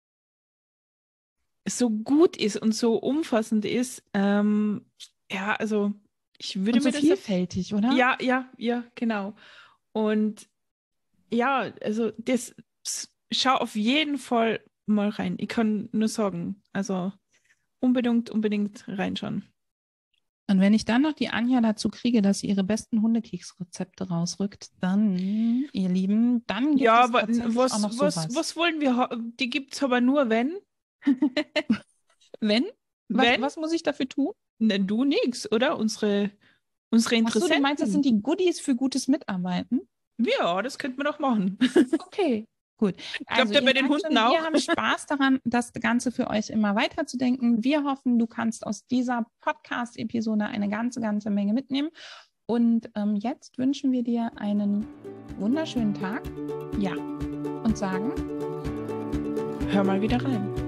so gut ist und so umfassend ist. Ähm, ja, also ich würde und so mir das vielfältig, auf, oder? Ja, ja, ja, genau. Und ja, also das schau auf jeden Fall mal rein. Ich kann nur sagen, also unbedingt, unbedingt reinschauen. Und wenn ich dann noch die Anja dazu kriege, dass sie ihre besten Hundekeksrezepte rausrückt, dann, ihr Lieben, dann gibt ja, es tatsächlich was, auch noch was, sowas. was wollen wir? Die gibt es aber nur, wenn. Wenn? Was, Wenn? was muss ich dafür tun? Ne, du nix, oder? Unsere, unsere Interessenten. Achso, du meinst, das sind die Goodies für gutes Mitarbeiten? Ja, das könnte man doch machen. Okay, gut. Ich glaube, da bei den Hunden schon, auch. Wir haben Spaß daran, das Ganze für euch immer weiterzudenken. Wir hoffen, du kannst aus dieser Podcast-Episode eine ganze, ganze Menge mitnehmen. Und ähm, jetzt wünschen wir dir einen wunderschönen Tag. Ja. Und sagen, hör mal wieder rein.